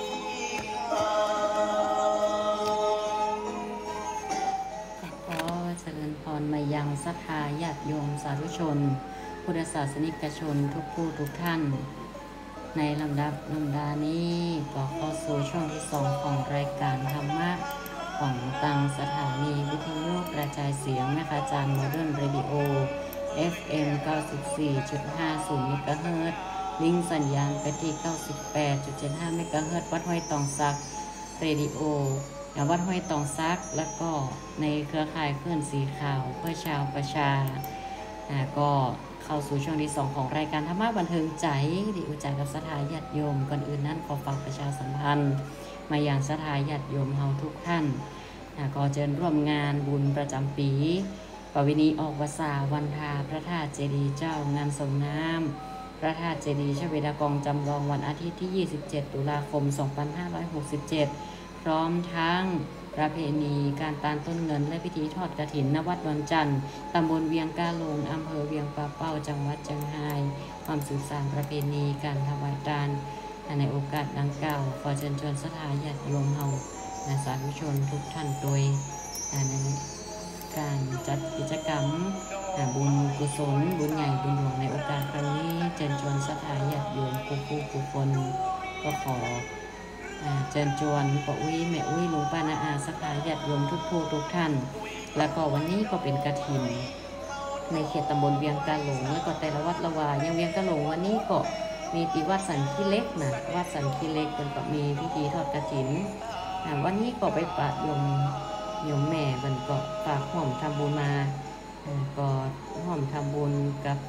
มายังศรัทธาญาติโยมสาธุชนพุทธศาสนิกชนทุกผู้ทุกท่านในลำดับลำดานี้ก็เข้าสู่ช่วงที่2ของรายการธรรมะของตังสถานีวิทยุกระจายเสียงแม่คาจารย์โมเดิร์นเรดิโอ FM 94.50 เมกะเฮิรตซ์ลิงก์สัญญาณไปที่ 98.75 เมกะเฮิรตซ์วัดห้วยตองซักเรดิโอวัดห้วยตองซักแล้วก็ในเครือข่ายคลื่นสีขาวเพื่อชาวประชาก็เข้าสู่ช่วงที่2ของรายการธรรมะบันเทิงใจที่อุจจากับสถาญาติโยมก่อนอื่นนั้นขอฝากประชาสัมพันธ์มาอย่างสถาญาติโยมเฮาทุกท่านก็เชิญร่วมงานบุญประจำปีประเพณีออกพรรษาวันทาพระธาตุเจดีย์เจ้างานส่งน้ำพระธาตุเจดีย์ชเวดากองจำลองวันอาทิตย์ที่27 ตุลาคม 2567พร้อมทั้งประเพณีการตานต้นเงินและพิธีทอดกฐินณวัดดอนจันทร์ตำบลเวียงกาหลงอำเภอเวียงป่าเป้าจังหวัดเชียงรายความสืบสานประเพณีการถวายทานในโอกาสดังกล่าวขอเชิญชวนศรัทธาญาติโยมเฮาสาธุชนทุกท่านโดยในการจัดกิจกรรมบุญกุศลบุญใหญ่บุญหลวงในโอกาสครั้งนี้เชิญชวนศรัทธาญาติโยมผู้คนก็ขอเชิญชวนป้าอุ้ยแม่อุ้ยลุงป้านาอาศรัทธาญาติโยมทุกท่านแล้วก็วันนี้ก็เป็นกฐินในเขตตำบลเวียงกาหลงแล้วก็แต่ละวัดละวาอย่างเวียงกาหลงวันนี้ก็มีที่วัดสันขี้เล็กนะวัดสันขี้เล็กเป็นก็มีพิธีทอดกฐินวันนี้ก็ไปปะโยมแม่มันก็ฝากห่อมทำบุญมาก็ห่อมทำบุญกับ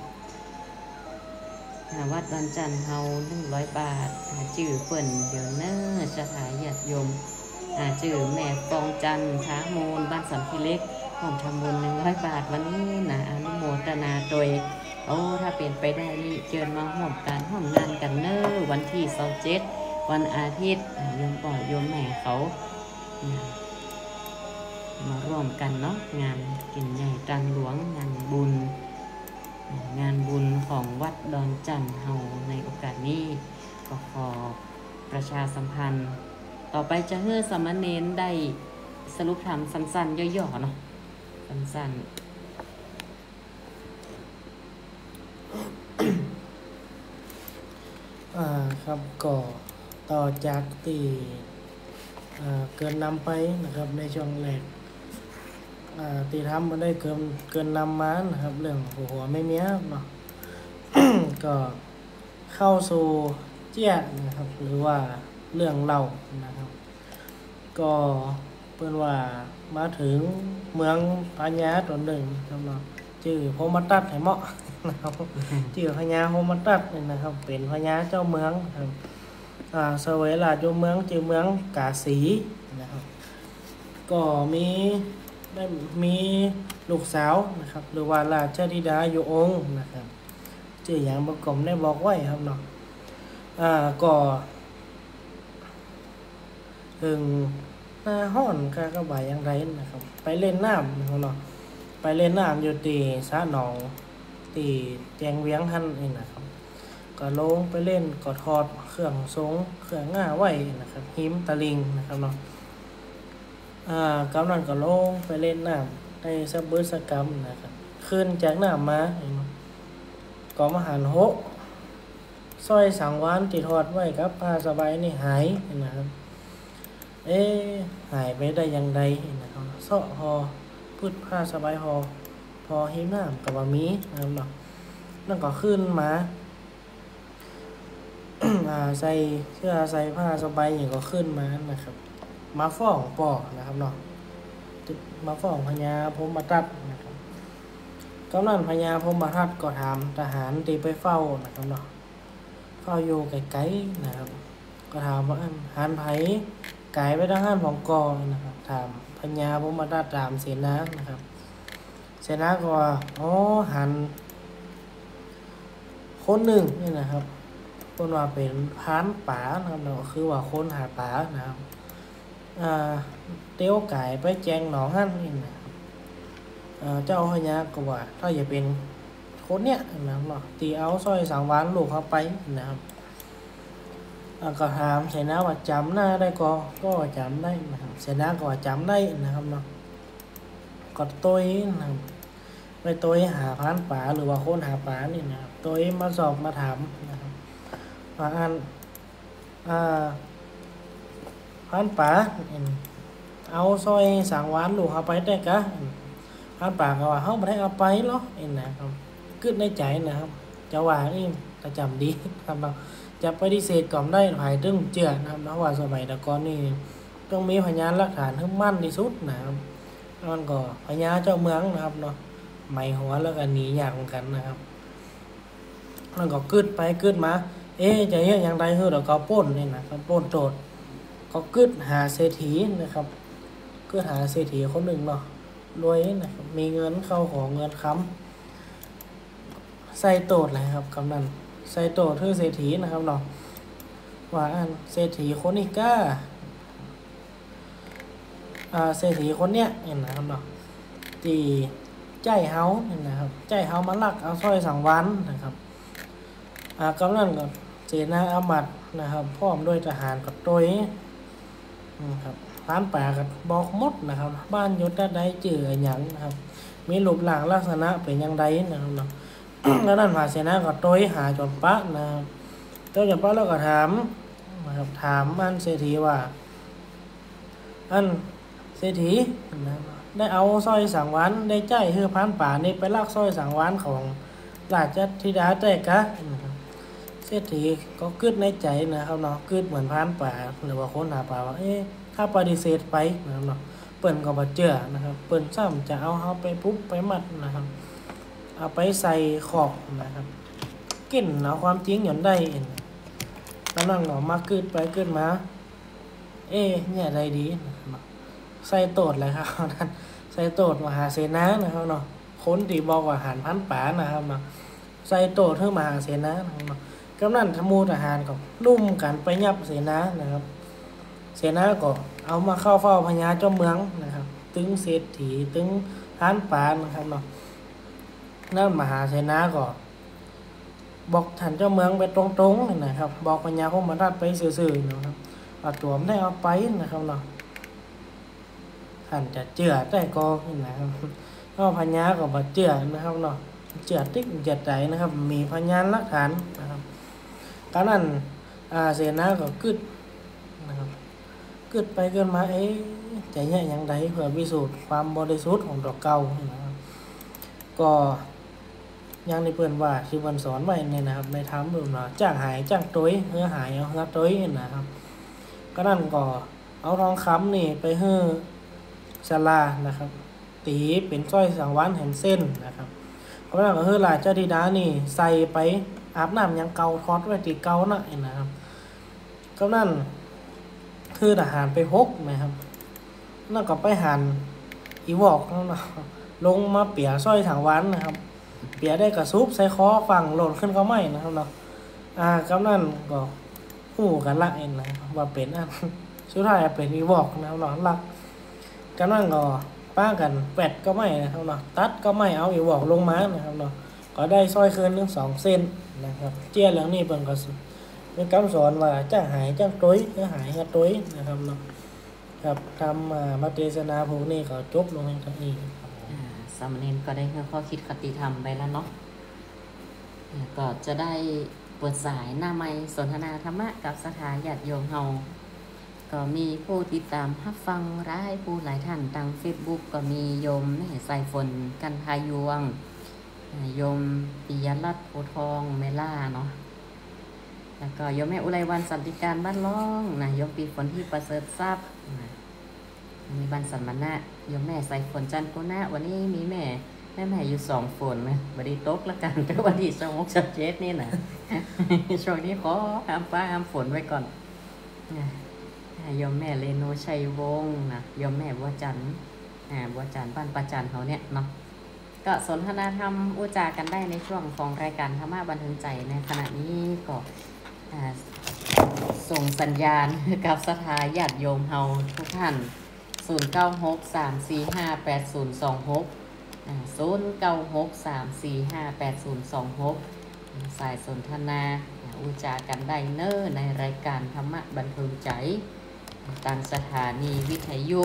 วัดดอนจันทร์เฮา100 บาทจื่อเปิ่นเดี๋ยวเน้อสถายญาติโยมจื่อแม่ฟองจันทร์ท้ามูลบ้านสันขี้เล็กห่อมทำบุญ100 บาทวันนี้นะอนุโมทนาโดยถ้าเป็นไปได้นี่เชิญมาห่อมการห่อมงานกันเน้อวันที่27วันอาทิตย์โยมป่อโยมแม่เขามาร่วมกันเนาะงานกินใหญ่ตรังหลวงงานบุญของวัดดอนจันทร์เฮาในโอกาสนี้ก็ขอประชาสัมพันธ์ต่อไปจะให้สามเณรได้สรุปธรรมสั้นๆย่อๆเนาะสั้นๆครับก็ต่อจากที่เกินนำไปนะครับในช่วงแรกตีทำมาได้เกินนำมานะครับเรื่องหัวไม่เมียเนาะ ก็เข้าสู่เจี๊ยนะครับหรือว่าเรื่องเล่านะครับ ก็เพื่อนว่ามาถึงเมืองพญาตัวหนึ่งครับเนาะชื่อโฮมาตัดไหเหมาะนะครับชื่อพญาโฮมาตัดนะครับเป็นพญาเจ้าเมืองครับเสวยราชเจ้าเมืองชื่อเมืองกาสีนะครับก็มีลูกสาวนะครับหรือว่าราชธิดาอยู่องค์นะครับชื่ออย่างประกอบได้บอกไว้ครับเนาะก็ถึงหน้าห้อนก็บ่ายอย่างไรนะครับไปเล่นน้ำนะครับเนาะไปเล่นน้ำอยู่ตีสระหนองตีแจงเวียงหันนี่นะครับก็ลงไปเล่นก็ทอดเครื่องทรงเครื่องง่าไว้นะครับหิมตะลิงนะครับเนาะกำนันก็ลงไปเล่นน้ำในสับเบิร์สกรรมนะครับขึ้นจากน้ำมาก็มาหันโหสร้อยสังวานติดทอดไว้ครับผ้าสบายนี่หายนะครับหายไปได้ยังไงนะครับเสาะหอพืชผ้าสบายหอพอหิมน้ำกับบะหมี่นะครับเนาะนั่นก็ขึ้นมา ใส่เสื้อใส่ผ้าสบายอย่างก็ขึ้นมานะครับมาฟ้องปอนะครับเนาะมาฟ้องพญาพมทัตนะครับกำนันพญาพมทัตก็ถามทหารที่ไปเฝ้านะครับเนาะเฝ้าอยู่ไกลๆนะครับก็ถามว่าหันไผไก่ไปทางห้านของกอนะครับถามพญาพมทัตถามเสนานะครับเสนาก็ว่าหันคนหนึ่งนี่นะครับคนว่าเป็นพานป่านะครับเราคือว่าคนหาป่านะครับเตี้ยวไก่ไปแจงหนองหั่นนี่นะครับเจ้าพญาก็ว่าถ้าอย่าเป็นคนเนี้ยนะครับเนาะตีเอาสร้อยสังวานลูกเข้าไปนะครับก็ถามเสนาว่าจำหน้าได้ก็จำได้นะครับเสนาก็ว่าจำได้นะครับเนาะก็ตัวนะครับไปตัวหาพานป่าหรือว่าคนหาป่านี่นะครับตัวมาสอบมาถามนะครับว่าพานป่าเอาสร้อยสังวานลูกเข้าไปได้กะพานป่าก็ว่าเขาไม่ได้เอาไปหรอกนะครับกึศในใจนะครับจะว่านี่จะจำดีครับเราจะปฏิเสธก่อนได้ภายตึงเจือนะครับเพราะว่าสมัยตะกอนนี่ต้องมีพยานหลักฐานให้มั่นที่สุดนะครับมันก็พญาเจ้าเมืองนะครับเนาะไม่หัวแล้วก็หนียากเหมือนกันนะครับมันก็กึศไปกึศมาจะเฮ็ดอย่างไรคือเราก็ป้นนี่นะครับป้นโจทย์ก็กึศหาเศรษฐีนะครับกึศหาเศรษฐีคนหนึ่งเนาะรวยนะครับมีเงินเข้าของเงินค้ำใส่โตดเลยครับกำนันใส่โตดคือเศรษฐีนะครับเนาะว่าเศรษฐีคนนี้ก้าเศรษฐีคนเนี้ยเห็นนะครับเนาะที่ใจเฮาเห็นนะครับใจเฮามาลักเอาสร้อยสังวรนะครับกำนันก็เสนาอามัดนะครับพร้อมด้วยทหารกับตัวครับร้านป่ากับบอกมดนะครับบ้านยุทธได้เจออย่างนะครับมีรูปร่างลักษณะเป็นอย่างใดนะครับเนาะ แล้วนั่นมาเสนาก็ตัวหาจอมปะนะครับตัวจอมปะแล้วก็ถามนะครับถามอันเศรษฐีว่าอันเศรษฐีได้เอาสร้อยสังวรได้ใจคือพานป่านี่ไปลักสร้อยสังวรของราชธิดาได้กะเศรษฐีก็กึดในใจนะครับเนาะกึดเหมือนพานป่าหรือว่าคนหาป่าว่าถ้าปฏิเสธไปนะครับเนาะเปิ้นก็บ่เชื่อนะครับเปิ้นซ้ำจะเอาเฮาไปปุ๊บไปมัดนะครับเอาไปใส่ขอกนะครับกินเอาความจริงหย่อนได้แล้วนั่งเนาะมากึดไปกึดมาเนี่ยได้ดีนะครับใส่โตดเลยครับนั่นใส่โตดมหาเสนานะครับเนาะคนที่บอกว่าหารพันป่านะครับเนาะใส่โตดเพื่อมหาเสนานะครับเนาะกำนันทมูทหารก็ลุ่มกันไปยับเสนานะครับเสนาก็เอามาเข้าเฝ้าพญาเจ้าเมืองนะครับตึงเศรษฐีตึงพันป่านะครับเนาะนั่นมหาเสนาก็บอกท่านเจ้าเมืองไปตรงๆนะครับบอกพญาคงมาทัดไปซื่อๆนะครับเอาตัวไม่ได้เอาไปนะครับเนาะท่านจะเจือได้ก็นะครับก็พญาก็บ่เจือนะครับเนาะเจือติ๊กเจือใจนะครับมีพยานหลักฐานนะครับการนั้นเสนาก็กึดนะครับกึดไปเกินมาใจเนี่ยอย่างใดเพื่อพิสูจน์ความบริสุทธิ์ของดอกเก่านะครับก็ยังในเพื่อนว่าที่วันสอนไว้เนี่ยนะครับในธรรมดูเนาะจ้างหายจ้างตุ้ยเฮือหายเอาเฮือตุ้ยนะครับก็นั่นก็เอาทองคำนี่ไปเฮือศาลานะครับตีเป็นสร้อยสังวรแห่งเส้นนะครับเพราะนั่นก็เฮือราชธิดานี่ใส่ไปอาบน้ำยังเกาทอดไว้ตีเกาน่ะนะครับก็นั่นคือทหารไปฮกนะครับนั่นก็ไปหันอีวอกนั่นนะลงมาเปียสร้อยสังวรนะครับเปียได้กระซุบใส่คอฝั่งหล่นขึ้นก็ไม่นะครับเนาะกำนันก็หูกันละนะว่าเป็นอันสุดท้ายเป็นอีวอกนะครับเนาะลักกำนันก็ป้ากันแปดก็ไม่นะครับเนาะตัดก็ไม่เอาอีวอกลงมานะครับเนาะก็ได้สร้อยคืนถึง2 เส้นนะครับเจี้ยเหลืองนี่เป็นก็เป็นคำสอนว่าจ้างหายจ้างตุ้ยก็หายก็ตุ้ยนะครับเนาะครับทำมาเทศนาพวกนี้ก็จบลงในทั้งนี้สามเณรก็ได้ข้อคิดคติธรรมไปแล้วเนาะก็จะได้เปิดสายหน้าไมค์สนทนาธรรมะกับสถาญาติโยมเฮาก็มีผู้ติดตามรับฟังร้ายผู้หลายท่านทาง Facebook ก็มีโยมแม่สายฝนกันทายวงโยมปิยรัตน์โพทองเมล่าเนาะแล้วก็โยมแม่อุไรวันสันติการบ้านล่องโยมปีฝนที่ประเสริฐทรัพย์มีบันสันมานะโยมแม่สายฝนจันทร์กุนะวันนี้มีแม่อยู่2 ฝนนะวันนี้ตกละกันแต่วันที่26-27นี่นะช่วงนี้ขอห้ามฟ้าห้ามฝนไว้ก่อนโยมแม่เรโนชัยวงศ์นะโยมแม่บัวจันทร์บัวจันทร์บ้านประจันเขาเนี่ยเนาะก็สนทนาธรรมอุจากันได้ในช่วงของรายการธรรมะบันเทิงใจในขณะนี้ก็ส่งสัญญาณกับสถาญาติโยมเฮาทุกท่าน0963458026 0963458026สายสนทนาอุจากันได้เนอในรายการธรรมะบันเทิงใจต่างสถานีวิทยุ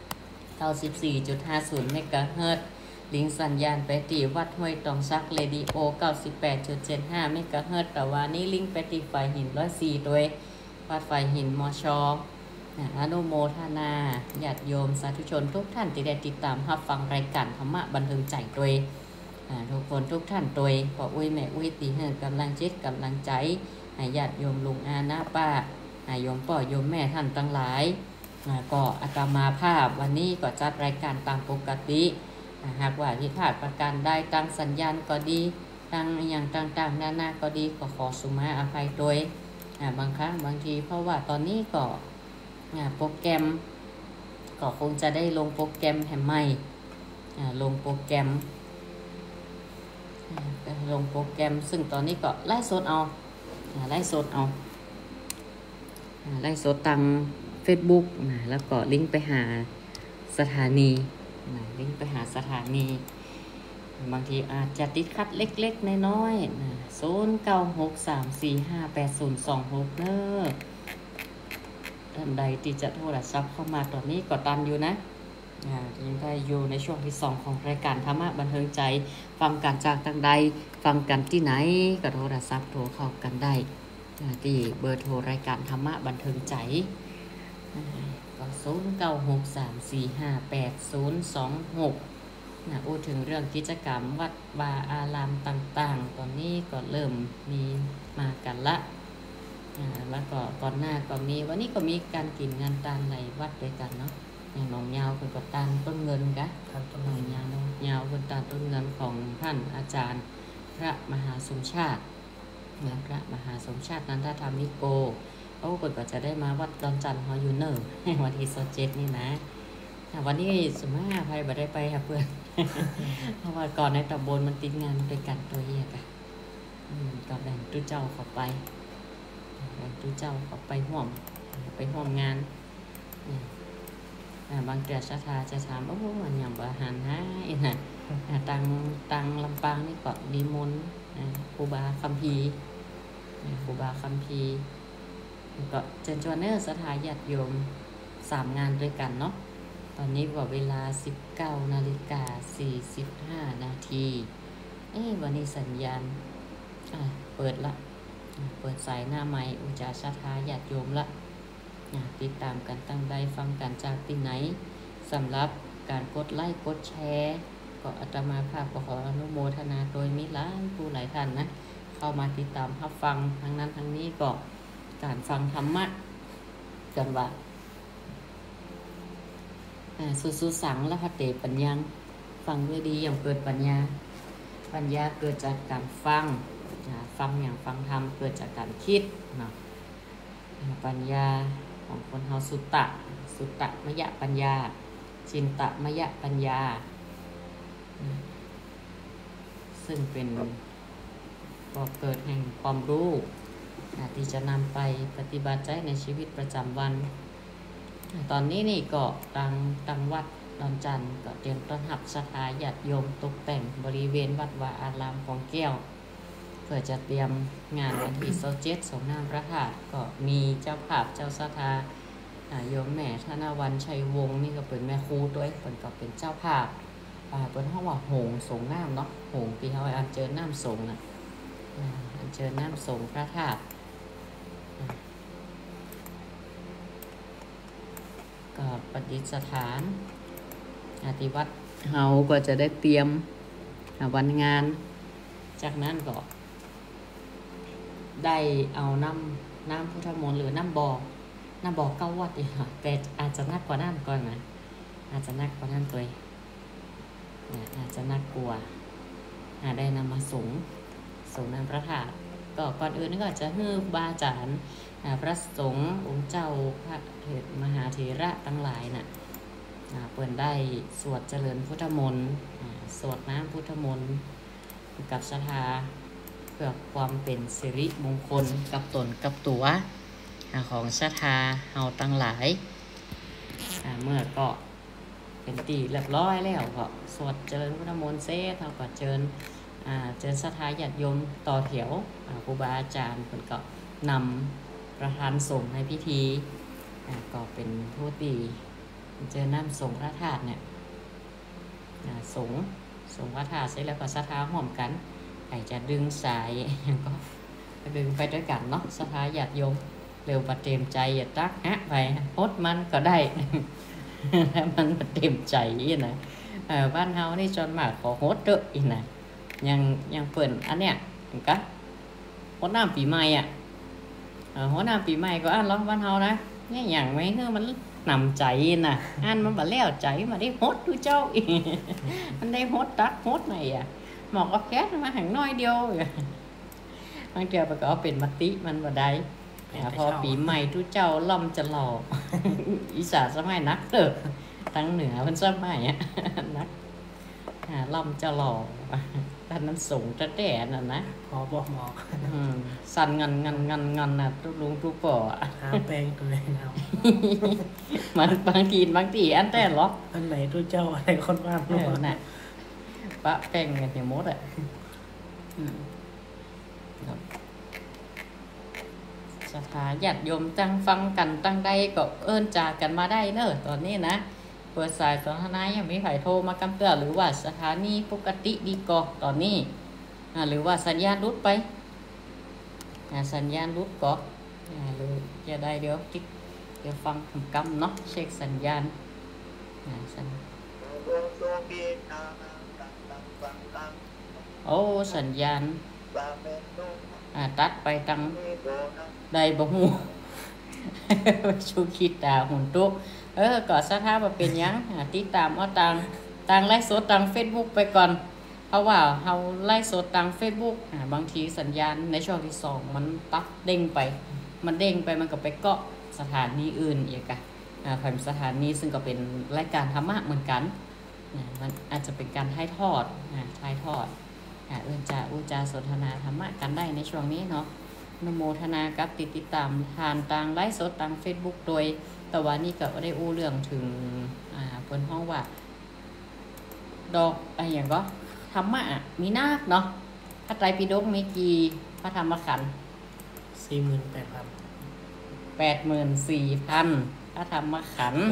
94.50 เมกะเฮิรตซ์ลิงสัญญาณไปที่วัดห้วยตองซักเรดิโอ 98.75 เมกะเฮิรตซ์แต่ว่านี้ลิงไปที่ฝ่ายหิน104ด้วยวัดฝ่ายหินมช.อนุโมทนาญาติโยมสาธุชนทุกท่านที่ได้ติดตามรับฟังรายการธรรมะบันเทิงใจโดยทุกคนทุกท่านโดยขอแม่ตีให้กำลังจิตกำลังใจให้ญาติโยมลุงอาน้าป้าโยมพ่อโยมแม่ท่านทั้งหลายก็อาตมาภาพวันนี้ก็จัดรายการตามปกติหากว่าที่พลาดประการใดตั้งสัญญาณก็ดีตั้งอย่างต่างๆนานาก็ดีก็ขอสุมาอภัยโดยบางครั้งบางทีเพราะว่าตอนนี้ก็โปรแกรมก็คงจะได้ลงโปรแกรมแห่งใหม่ลงโปรแกรมซึ่งตอนนี้ก็ไล่สดเอาไล่สดทาง Facebook แล้วก็ลิงก์ไปหาสถานีลิงก์ไปหาสถานีบางทีอาจจะติดขัดเล็กๆน้อยๆ0963458026เนอะท่านใดที่จะโทรศัพท์เข้ามาตอนนี้ก็ตันอยู่นะยังได้อยู่ในช่วงที่2ของรายการธรรมะบันเทิงใจฟังกันจากทางใดฟังกันที่ไหนก็โทรศัพท์โทรเข้ากันได้ที่เบอร์โทรรายการธรรมะบันเทิงใจก็0963458026พูดถึงเรื่องกิจกรรมวัดวาอารามต่างๆตอนนี้ก็เริ่มมีมากันละแล้วก็ก่อนหน้าก็มีวันนี้ก็มีการกินงานตานในวัดด้วยกันเนาะอย่างน้องยาวเป็นก็ตานต้นเงินกะน้องยาวเป็นตานต้นเงินของท่านอาจารย์พระมหาสมชาติพระมหาสมชาตินันทธรรมิโกเขาก็จะได้มาวัดดอนจันทร์ฮอยูเนอร์วันที่27นี่นะวันนี้สมมติใครบ่ได้ไปค่ะเพื่อน เพราะว่าก่อนในตำบลมันติดงานด้วยกันตัวเองก็แบ่งตู้เจ้าเข้าไปห่วมงานบางเดือนชาทาจะถามว่ามันอย่างบาหารนะตังลำปางนี่ก็นิมนต์ครูบาคัมภีร์ก็เชิญชวนสถาญาติโยม3งานด้วยกันเนาะตอนนี้ว่าเวลา 19:45 นาทีวันนี้สัญญาณเปิดละเปิดสายหน้าไมค์อุจาชาทาญาติโยมละติดตามกันตั้งใดฟังกันจากที่ไหนสำหรับการกดไลค์กดแชร์ก็อาตมาภาพขออนุโมทนาโดยมิหลายผู้หลายท่านนะเข้ามาติดตามรับฟังทั้งนั้นทั้งนี้ก็การฟังธรรมะกันว่าสุสังและพระเตปัญญังฟังด้วยดีอย่างเกิดปัญญาเกิดจากการฟังอย่างฟังธรรมเกิดจากการคิดเนาะปัญญาของคนเฮาสุตตะมยะปัญญาจินตะมยะปัญญาซึ่งเป็นบ่อเกิดแห่งความรู้ที่จะนำไปปฏิบัติใช้ในชีวิตประจำวันตอนนี้นี่ก็ตังวัดดอนจันทร์ก็เตรียมต้อนรับศรัทธาญาติโยมตกแต่งบริเวณวัดวาอารามของแก้วเพื่อจะเตรียมงานวันที่27ส่งน้ำพระธาตุก็มีเจ้าภาพเจ้าศรัทธาโยมแม่ธนวันชัยวงศ์นี่ก็เป็นแม่ครูด้วยเพิ่นก็เป็นเจ้าภาพเพิ่นเฮาว่าโหงส่งน้ำเนาะโหงที่เฮาอัญเชิญน้ำส่งอัญเชิญน้ำส่งพระธาตุก็ประดิษฐานที่วัดเฮาก็จะได้เตรียมวันงานจากนั้นก็ได้เอาน้ำพุทธมนต์หรือน้ำบ่อเก้าวัดอีกค่ะแต่อาจจะนักกว่านั้นก่อนนะอาจจะนักกว่านั้นตัวอาจจะนักกลัวได้นำมาส่งน้ำพระธาตุก็ก่อนอื่นก็จะฮือบาจารย์พระสงฆ์องค์เจ้าพระมหาเถระทั้งหลายน่ะเปิดได้สวดเจริญพุทธมนต์สวดน้ำพุทธมนต์กับศรัทธาเพื่อความเป็นสิริมงคลกับตนกับตัวของศรัทธาเฮาทั้งหลายเมื่อก็เป็นตีเรียบร้อยแล้วก็สวดเจริญพุทธมนต์เสร็จเราก็เชิญศรัทธาญาติโยมต่อแถวครูบาอาจารย์เพิ่นก็นำประธานสงฆ์ในพิธีก็เป็นผู้ตีเจอน้ำสงฆ์พระธาตุเนี่ยสงฆ์พระธาตุเสร็จแล้วก็ศรัทธาห่วมกันใครจะดึงสายก็ดึงไปด้วยกันเนาะศรัทธาญาติโยมเร็วประเต็มใจอย่าตักไปโพดมันก็ได้ แล้วมันประเต็มใจนะบ้านเฮานี่จนมากขอโฮดเด้ออีกนะยังเปิ่นอันเนี้ยก็โฮดน้ำปีใหม่โฮดน้ำปีใหม่ก็อันร้องบ้านเฮานะเนี่ยอย่างไม่เฮ้มันนำใจนะอันมันบ่แล้วใจมาได้โฮดดูเจ้าอีก มันได้โฮดตักโฮดไหนหมอกเอาแก๊สมาหังน้อยเดียวบางเดียวก็เอาเป็นมติมันบ่ได้พอปีใหม่ทุกเจ้าล่อมจะหล่อ อีสานสมัยนักเด้อทั้งเหนือมันสมัยนักลำจะหล่อด้านนั้นสูงจะแด่น่ะนะพอบอกหมอสั่นงันน่ะทุกลุงทุกป่อหาแปลงตัวเองเอามันบางทีอันแต่หรออันไหนตัวเจ้าอะไรคนบ้านรู้น่ะปะแป้งกันอย่างมดอ่ะสถาญาติโยมตั้งฟังกันตั้งได้ก็เอิ้นจากกันมาได้เนอะตอนนี้นะเปิดสายสนทนายังไม่ไผโทรมากำเตือนหรือว่าสถานีปกติดีก็ตอนนี้หรือว่าสัญญาณรุดไปสัญญาณรุดก็หรือจะได้เดี๋ยวฟังกำเนาะเช็คสัญญาณโอ้สัญญาณตัดไปตังใดบ่ฮู้ ชูคิดตาหุ่นตุกก็สถาว่าเป็นหยังติดตามเอาต่างไลฟ์สดต่าง Facebook ไปก่อนเพราะว่าเฮาไลฟ์สดต่าง Facebook บางทีสัญญาณในช่วงที่2มันตัดเด้งไปมันก็ไปเกาะสถานีอื่นอีกผ่านสถานีซึ่งก็เป็นรายการธรรมะเหมือนกันมันอาจจะเป็นการถ่ายทอดอุจาสนทนาธรรมะกันได้ในช่วงนี้เนาะนโมทนากับติดตามทานต่างไลฟ์สดต่าง Facebook โดยแต่ว่านี่ก็ได้อู้เรื่องถึงเพิ่นห้องว่าดอกอะไรอย่างก็ธรรมะมีนาคเนาะพระไตรปิฎกมีกี่พระธรรมขันธ์ 48,000 84,000 พระธรรมขันธ์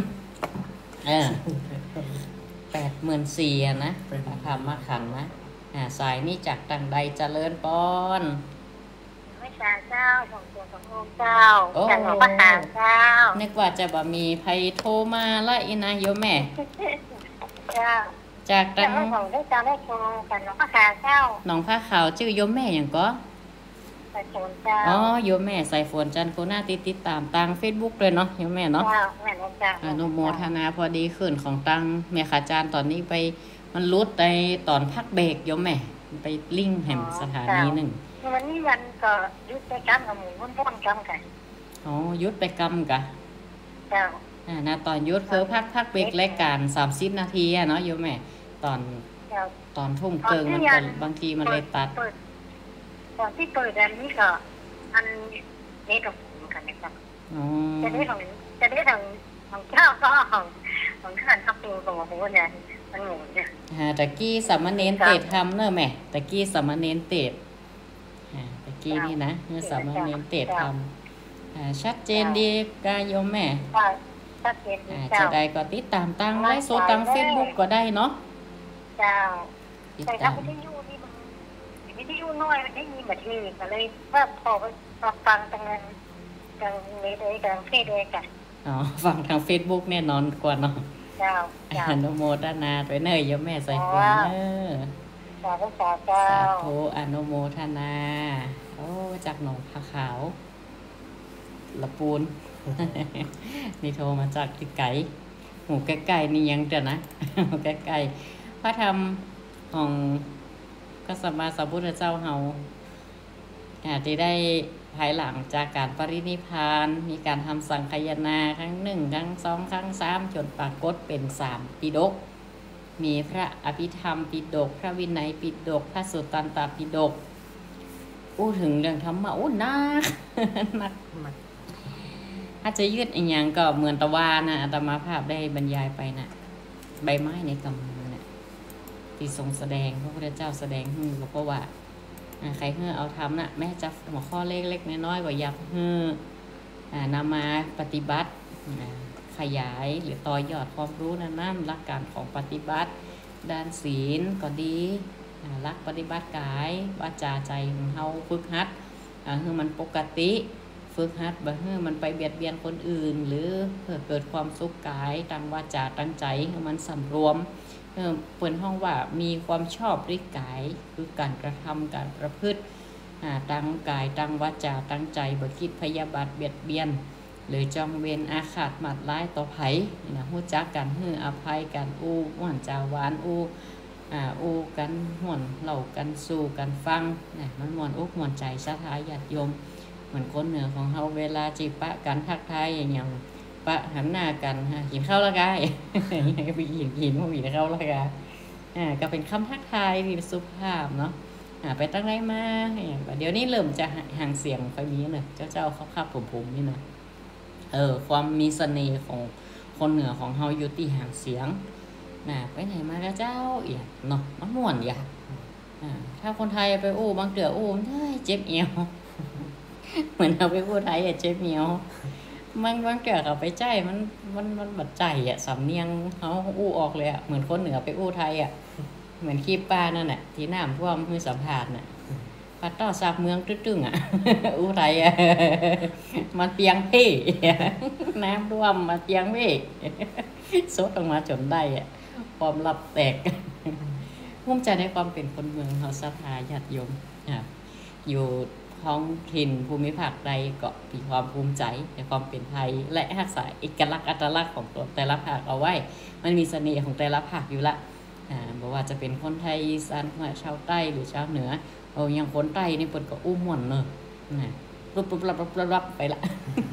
84,000นะพระธรรมขันธ์นะสายนี้จากต่างใดเจริญปอนไม่ชาเจ้าของตัวขององค์เจ้าจากหลวงพ่อหางเจ้านึกว่าจะบ่มีไผโทรมาละอีนะโยมแม่เจ้าจากตั้งของได้เจ้าได้โทรกันหลวงพ่อหางเจ้าหนองผ้าขาวชื่อโยมแม่หยังก็สายฝนเจ้าโยมแม่สายฝนจันโคนาติดตามทาง Facebook เลยเนาะโยมแม่เนาะแม่เจ้าอนุโมทนาพอดีขึ้นของตังแม่ขาจารย์ตอนนี้ไปมันรุดในตอนพักเบรกโยมแม่ไปลิงก์แห่งสถานีหนึ่งวันนี้วันก็ยุดไปกรรมกับหมูม้วนกรรมกันยุดไปกรรมกะเจ้านะตอนยุดคือพักเบรกรายการ30 นาทีเนาะโยมแม่ตอนทุ่มเกินมันก็บางทีมันเลยตัดตอนที่เปิดอันนี้ก็มันเล็กกับกันนะครับจะได้ของเจ้าก็ของท่านทับตัวของผมเนี่ยมันหมุนเนี่ยตะกี้สามเณรเตดทำเนอะแม่ตะกี้สามเณรเตดตะกี้นี่นะสามเณรเตดทำชัดเจนดีกายโยมแม่ชัดเจนจะได้ก็ติดตามตั้งไลฟ์สดตั้ง Facebook ก็ได้เนาะเจ้าแต่ถ้าวิทยุนี่มันวิทยุน้อยมันได้ยินแบบนี้ก็เลยว่าพอไปฟังตรงนั้นทางเน็ตเลยทางเฟซเลยกันฟังทาง Facebook แน่นอนกว่าเนาะเจ้าอนุโมทนาด้วยเนยโยมแม่ใส่ฝนสาธุอนุโมทนาจากหนองผาขาวละปูนนี่โทรมาจากที่ไก่หมู่ใกล้ๆนี่ยังจะนะใกล้ๆพระธรรมของพระสัมมาสัมพุทธเจ้าเฮาที่ได้ภายหลังจากการปรินิพพานมีการทำสังฆายนาครั้ง1ครั้ง2ครั้ง3จนปรากฏเป็น3ปิฎกมีพระอภิธรรมปิฎกพระวินัยปิฎกพระสุตตันตปิฎกถึงเรื่องธรรมะนักอาจจะยืดอีกอย่างก็เหมือนตะวานะอาตมาภาพได้บรรยายไปนะใบไม้ในกำมือนะที่ทรงแสดงพระพุทธเจ้าแสดงเพราะว่าใครเอาทำนะแม่จะหัวข้อเล็กๆน้อยๆว่าอยากนำมาปฏิบัติขยายหรือต่อยอดความรู้นั่นหลักการของปฏิบัติด้านศีลก็ดีรักปฏิบัติกายวาจาใจของเราฝึกหัดให้มันปกติฝึกหัดบ่ให้มันไปเบียดเบียนคนอื่นหรือเพื่อเกิดความสุขกายตั้งวาจาตั้งใจให้มันสำรวมเปิดห้องว่ามีความชอบด้วยกายคือการกระทำการประพฤติตั้งกายตั้งวาจาตั้งใจบ่คิดพยาบาทเบียดเบียนหรือจองเวรอาฆาตหมัดร้ายต่อไผฮู้จักกันให้อภัยกันหวานจาหวานกันห่วนเล่ากันสู่กันฟังมันม่วนอกม่วนใจศรัทธาญาติโยมเหมือนคนเหนือของเฮาเวลาจิปะกันทักทายอย่างปะหันหน้ากันกินข้าวละกายไปกินพวกกินข้าวละกายก็เป็นคำทักทายที่สุภาพเนาะไปตั้งไรมาเดี๋ยวนี้เริ่มจะห่างเสียงไปนี้เนอะเจ้าเขาขับผมนี่นะความมีเสน่ห์ของคนเหนือของเฮาอยู่ที่ห่างเสียงไปไหนมาก็เจ้าเอียดเนาะมันม่วนอย่าถ้าคนไทยไปบางเดือได้เจ็บเอว เหมือนเราไปไทยเจ็บเอวมันบางเดือเขาไปใจมันบัดใจสำเนียงเขาออกเลยเหมือนคนเหนือไปไทยเหมือนขี้ปลานั่นแหละที่น้ำท่วมมือสัมผัสน่ะปัดต่อสาบเมืองตึ้งไทยมันเปียงเพ่น้ำท่วมมาเปียงเพ่ซดออกมาจนได้ความลับแตกภูมิใจในความเป็นคนเมืองเขาศรัทธาญาติโยมอยู่ท้องถิ่นภูมิภาคใดก็มีความภูมิใจในความเป็นไทยและรักษาเอกลักษณ์อัตลักษณ์ของตัวแต่ละภาคเอาไว้มันมีเสน่ห์ของแต่ละภาคอยู่ละบอกว่าจะเป็นคนไทยอีสานชาวใต้หรือชาวเหนืออย่างคนใต้นี่เปิดก็ม่วนเนอะรับไปละ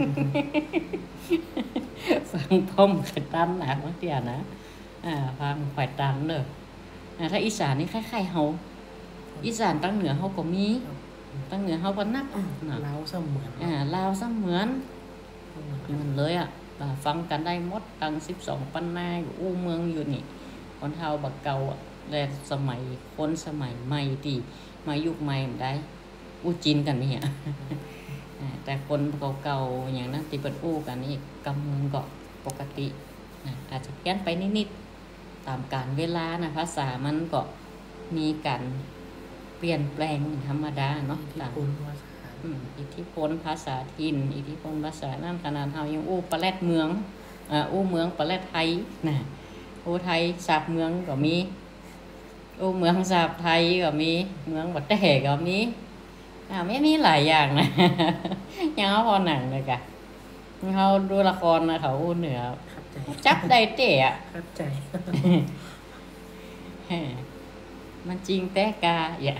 ฟังพ่อมขัดตันนะบางทีนะฟังข่อยตันเนอะถ้าอีสานนี่คล้ายๆเฮาอีสานตั้งเหนือเฮาก็มีตั้งเหนือเฮาก็นักลาวเสมือนลาวเสมือนมันเลยฟังกันได้หมดตั้ง12ปันนาอยู่เมืองอยู่นี่คนเฮาบักเก่าและสมัยคนสมัยใหม่ที่มายุคใหม่ได้จีนกันนี่แต่คนเก่าๆอย่างนั้นที่เปิดกันนี่กำเมืองก็ปกติอาจจะเปลี่ยนไปนิดๆตามกาลเวลานะภาษามันก็มีการเปลี่ยนแปลงธรรมดาเนาะอิทธิพลภาษาถิ่นอิทธิพลภาษานั่นขนาดเฮายังปลาแรดเมืองเมืองปลาแรดไทยนะไทยสาบเมืองก็มีเมืองสาบไทยก็มีเมืองบัดแต่ก็มีไม่มีหลายอย่างนะยังเอาพอหนังเลยกะเขาดูละครนะเขาเหนือจับได้เตะเข้าใจมันจริงแต่กา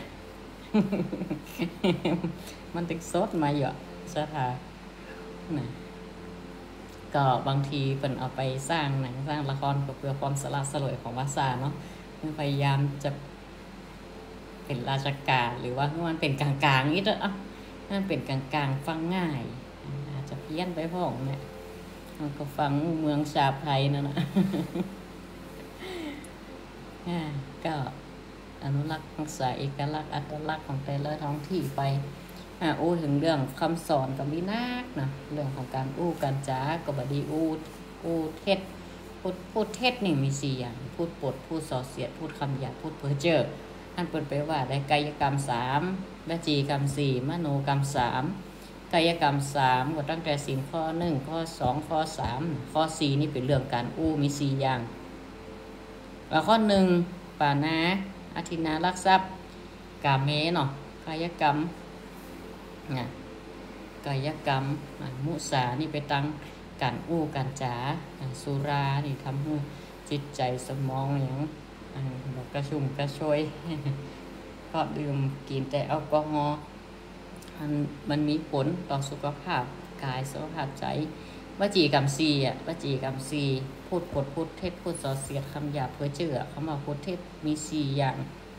มันตึกซดมาเยอะสถานะก็บางทีเป็นเอาไปสร้างหนังสร้างละครเพื่อความสละสลวยของภาษาเนาะพยายามจะเป็นราชการหรือว่ามันเป็นกลางๆนี่เด้อมันเป็นกลางๆฟังง่ายอาจจะเพี้ยนไปพ่องเนี่ยมันก็ฟังเมืองชาไทยนั่นนะก็อนุรักษ์รักษาเอกลักษณ์อัตลักษณ์ของแต่ละท้องที่ไปถึงเรื่องคำสอนกับวินักนะเรื่องของการการจ้ากับบดีเทศพูดเทศนี่มี4อย่างพูดปดพูดส่อเสียดพูดคำหยาบพูดเพ้อเจ้อท่านเปิดไปว่าได้กายกรรม3วจีกรรม4มโนกรรม3กายกรรม3ก็ตั้งแต่ศีลข้อ1ข้อ2ข้อ3ข้อ4นี่เป็นเรื่องการมี4อย่างข้อ1ปานะอธินารักทรัพย์กาเมเนาะกายกรรมกายกรรมมุสานี่ไปตั้งการการจ๋าสุรานี่ทำให้จิตใจสมองอย่างแบบกระชุ่มกระชวยก็ดื่มกินแต่แอลกอฮอล์มันมีผลต่อสุขภาพกายสุขภาพใจวจีกรรม4วจีกรรม4พูดปดพูดเท็จพูดส่อเสียดคำหยาบเพ้อเจ้อคำว่าพูดเท็จมี4อย่าง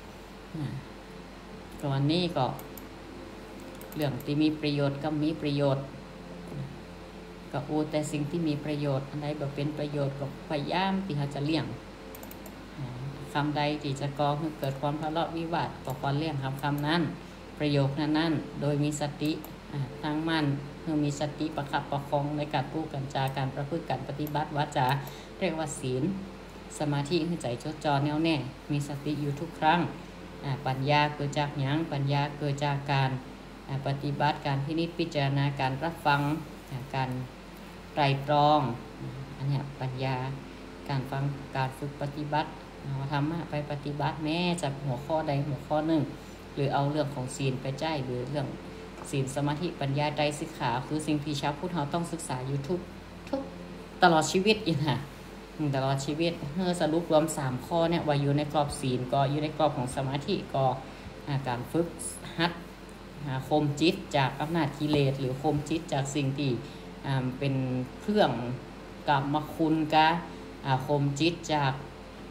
ตอนนี้ก็เรื่องที่มีประโยชน์ก็มีประโยชน์ก็แต่สิ่งที่มีประโยชน์อันใดแบบเป็นประโยชน์ก็พยายามที่เขาจะเลี่ยงคำใดที่จะก่อให้เกิดความทะเลาะวิวาทก็ควรเลี่ยงคำนั้นประโยคนั้นโดยมีสติตั้งมั่นเพื่อมีสติประคับประคองในการพูดกันจาการประพฤติการปฏิบัติวาจาเรียกว่าศีลสมาธิให้ใจจดจ่อแน่วแน่มีสติอยู่ทุกครั้งปัญญาเกิดจากหยังปัญญาเกิดจากการปฏิบัติการพินิจพิจารณาการรับฟังการไตรตรองอันนี้ปัญญาการฟังการฝึกปฏิบัติธรรมะไปปฏิบัติแม้จะหัวข้อใดหัวข้อหนึ่งหรือเอาเรื่องของศีลไปใจหรือเรื่องศีลสมาธิปัญญาใจสิกขาคือสิ่งที่ชาวพุทธเราต้องศึกษาอยู่ทุกตลอดชีวิตอีกค่ะตลอดชีวิตสรุปรวม3ข้อเนี่ยว่าอยู่ในกรอบศีลก็อยู่ในกรอบของสมาธิก็การฝึกหัดข่มจิตจากอำนาจกิเลสหรือข่มจิตจากสิ่งที่เป็นเครื่องกรรมคุณข่มจิตจาก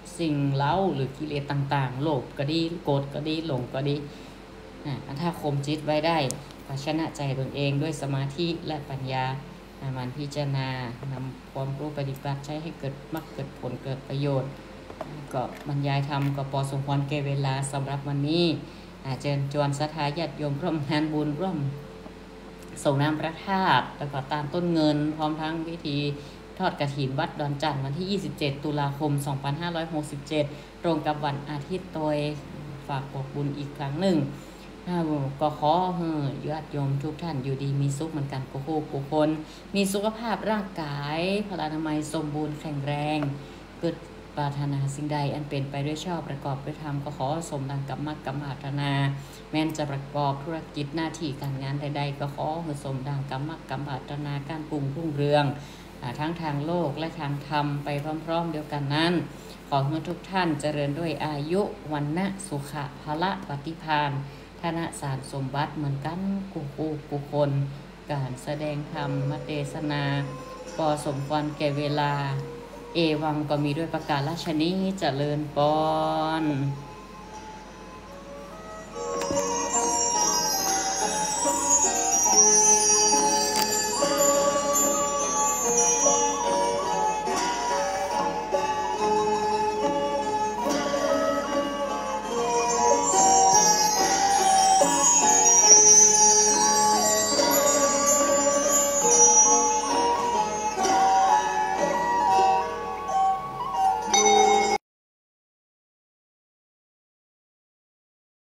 สิ่งเล่าหรือกิเลสต่างๆโลภก็ดีโกรธก็ดีหลงก็ดีถ้าข่มจิตไว้ได้ก็ชนะใจตนเองด้วยสมาธิและปัญญามันพิจารณานำความรู้ปฏิบัติใช้ให้เกิดมรรคเกิดผลเกิดประโยชน์ก็บรรยายธรรมก็พอสมควรแก่เวลาสำหรับวันนี้เชิญชวนศรัทธาญาติโยมร่วมงานบุญร่วมส่งน้ำพระธาตุแล้วก็ตามต้นเงินพร้อมทั้งวิธีทอดกฐินวัดดอนจันทร์วันที่ 27 ตุลาคม 2567 ตรงกับวันอาทิตย์โดยฝากบอกบุญอีกครั้งหนึ่งก็ขอญาติโยมทุกท่านอยู่ดีมีสุขเหมือนกันทุกคนมีสุขภาพร่างกายพลานามัยสมบูรณ์แข็งแรงเกิดปรารถนาสิ่งใดอันเป็นไปด้วยชอบประกอบด้วยธรรมก็ขอสมดังกับมรรคกับปรารถนาแม้นจะประกอบธุรกิจหน้าที่การงานใดๆก็ขอสมดังกับมรรคกับปรารถนาการปรุงรุ่งเรืองทั้งทางโลกและทางธรรมไปพร้อมๆเดียวกันนั้นขอให้ทุกท่านเจริญด้วยอายุวันนะสุขะพละปฏิภาณธนสารสมบัติเหมือนกันกุคนการแสดงธรรมเทศนาพอสมควรแก่เวลาเอวังก็มีด้วยประกาศราชนี้เจริญปอน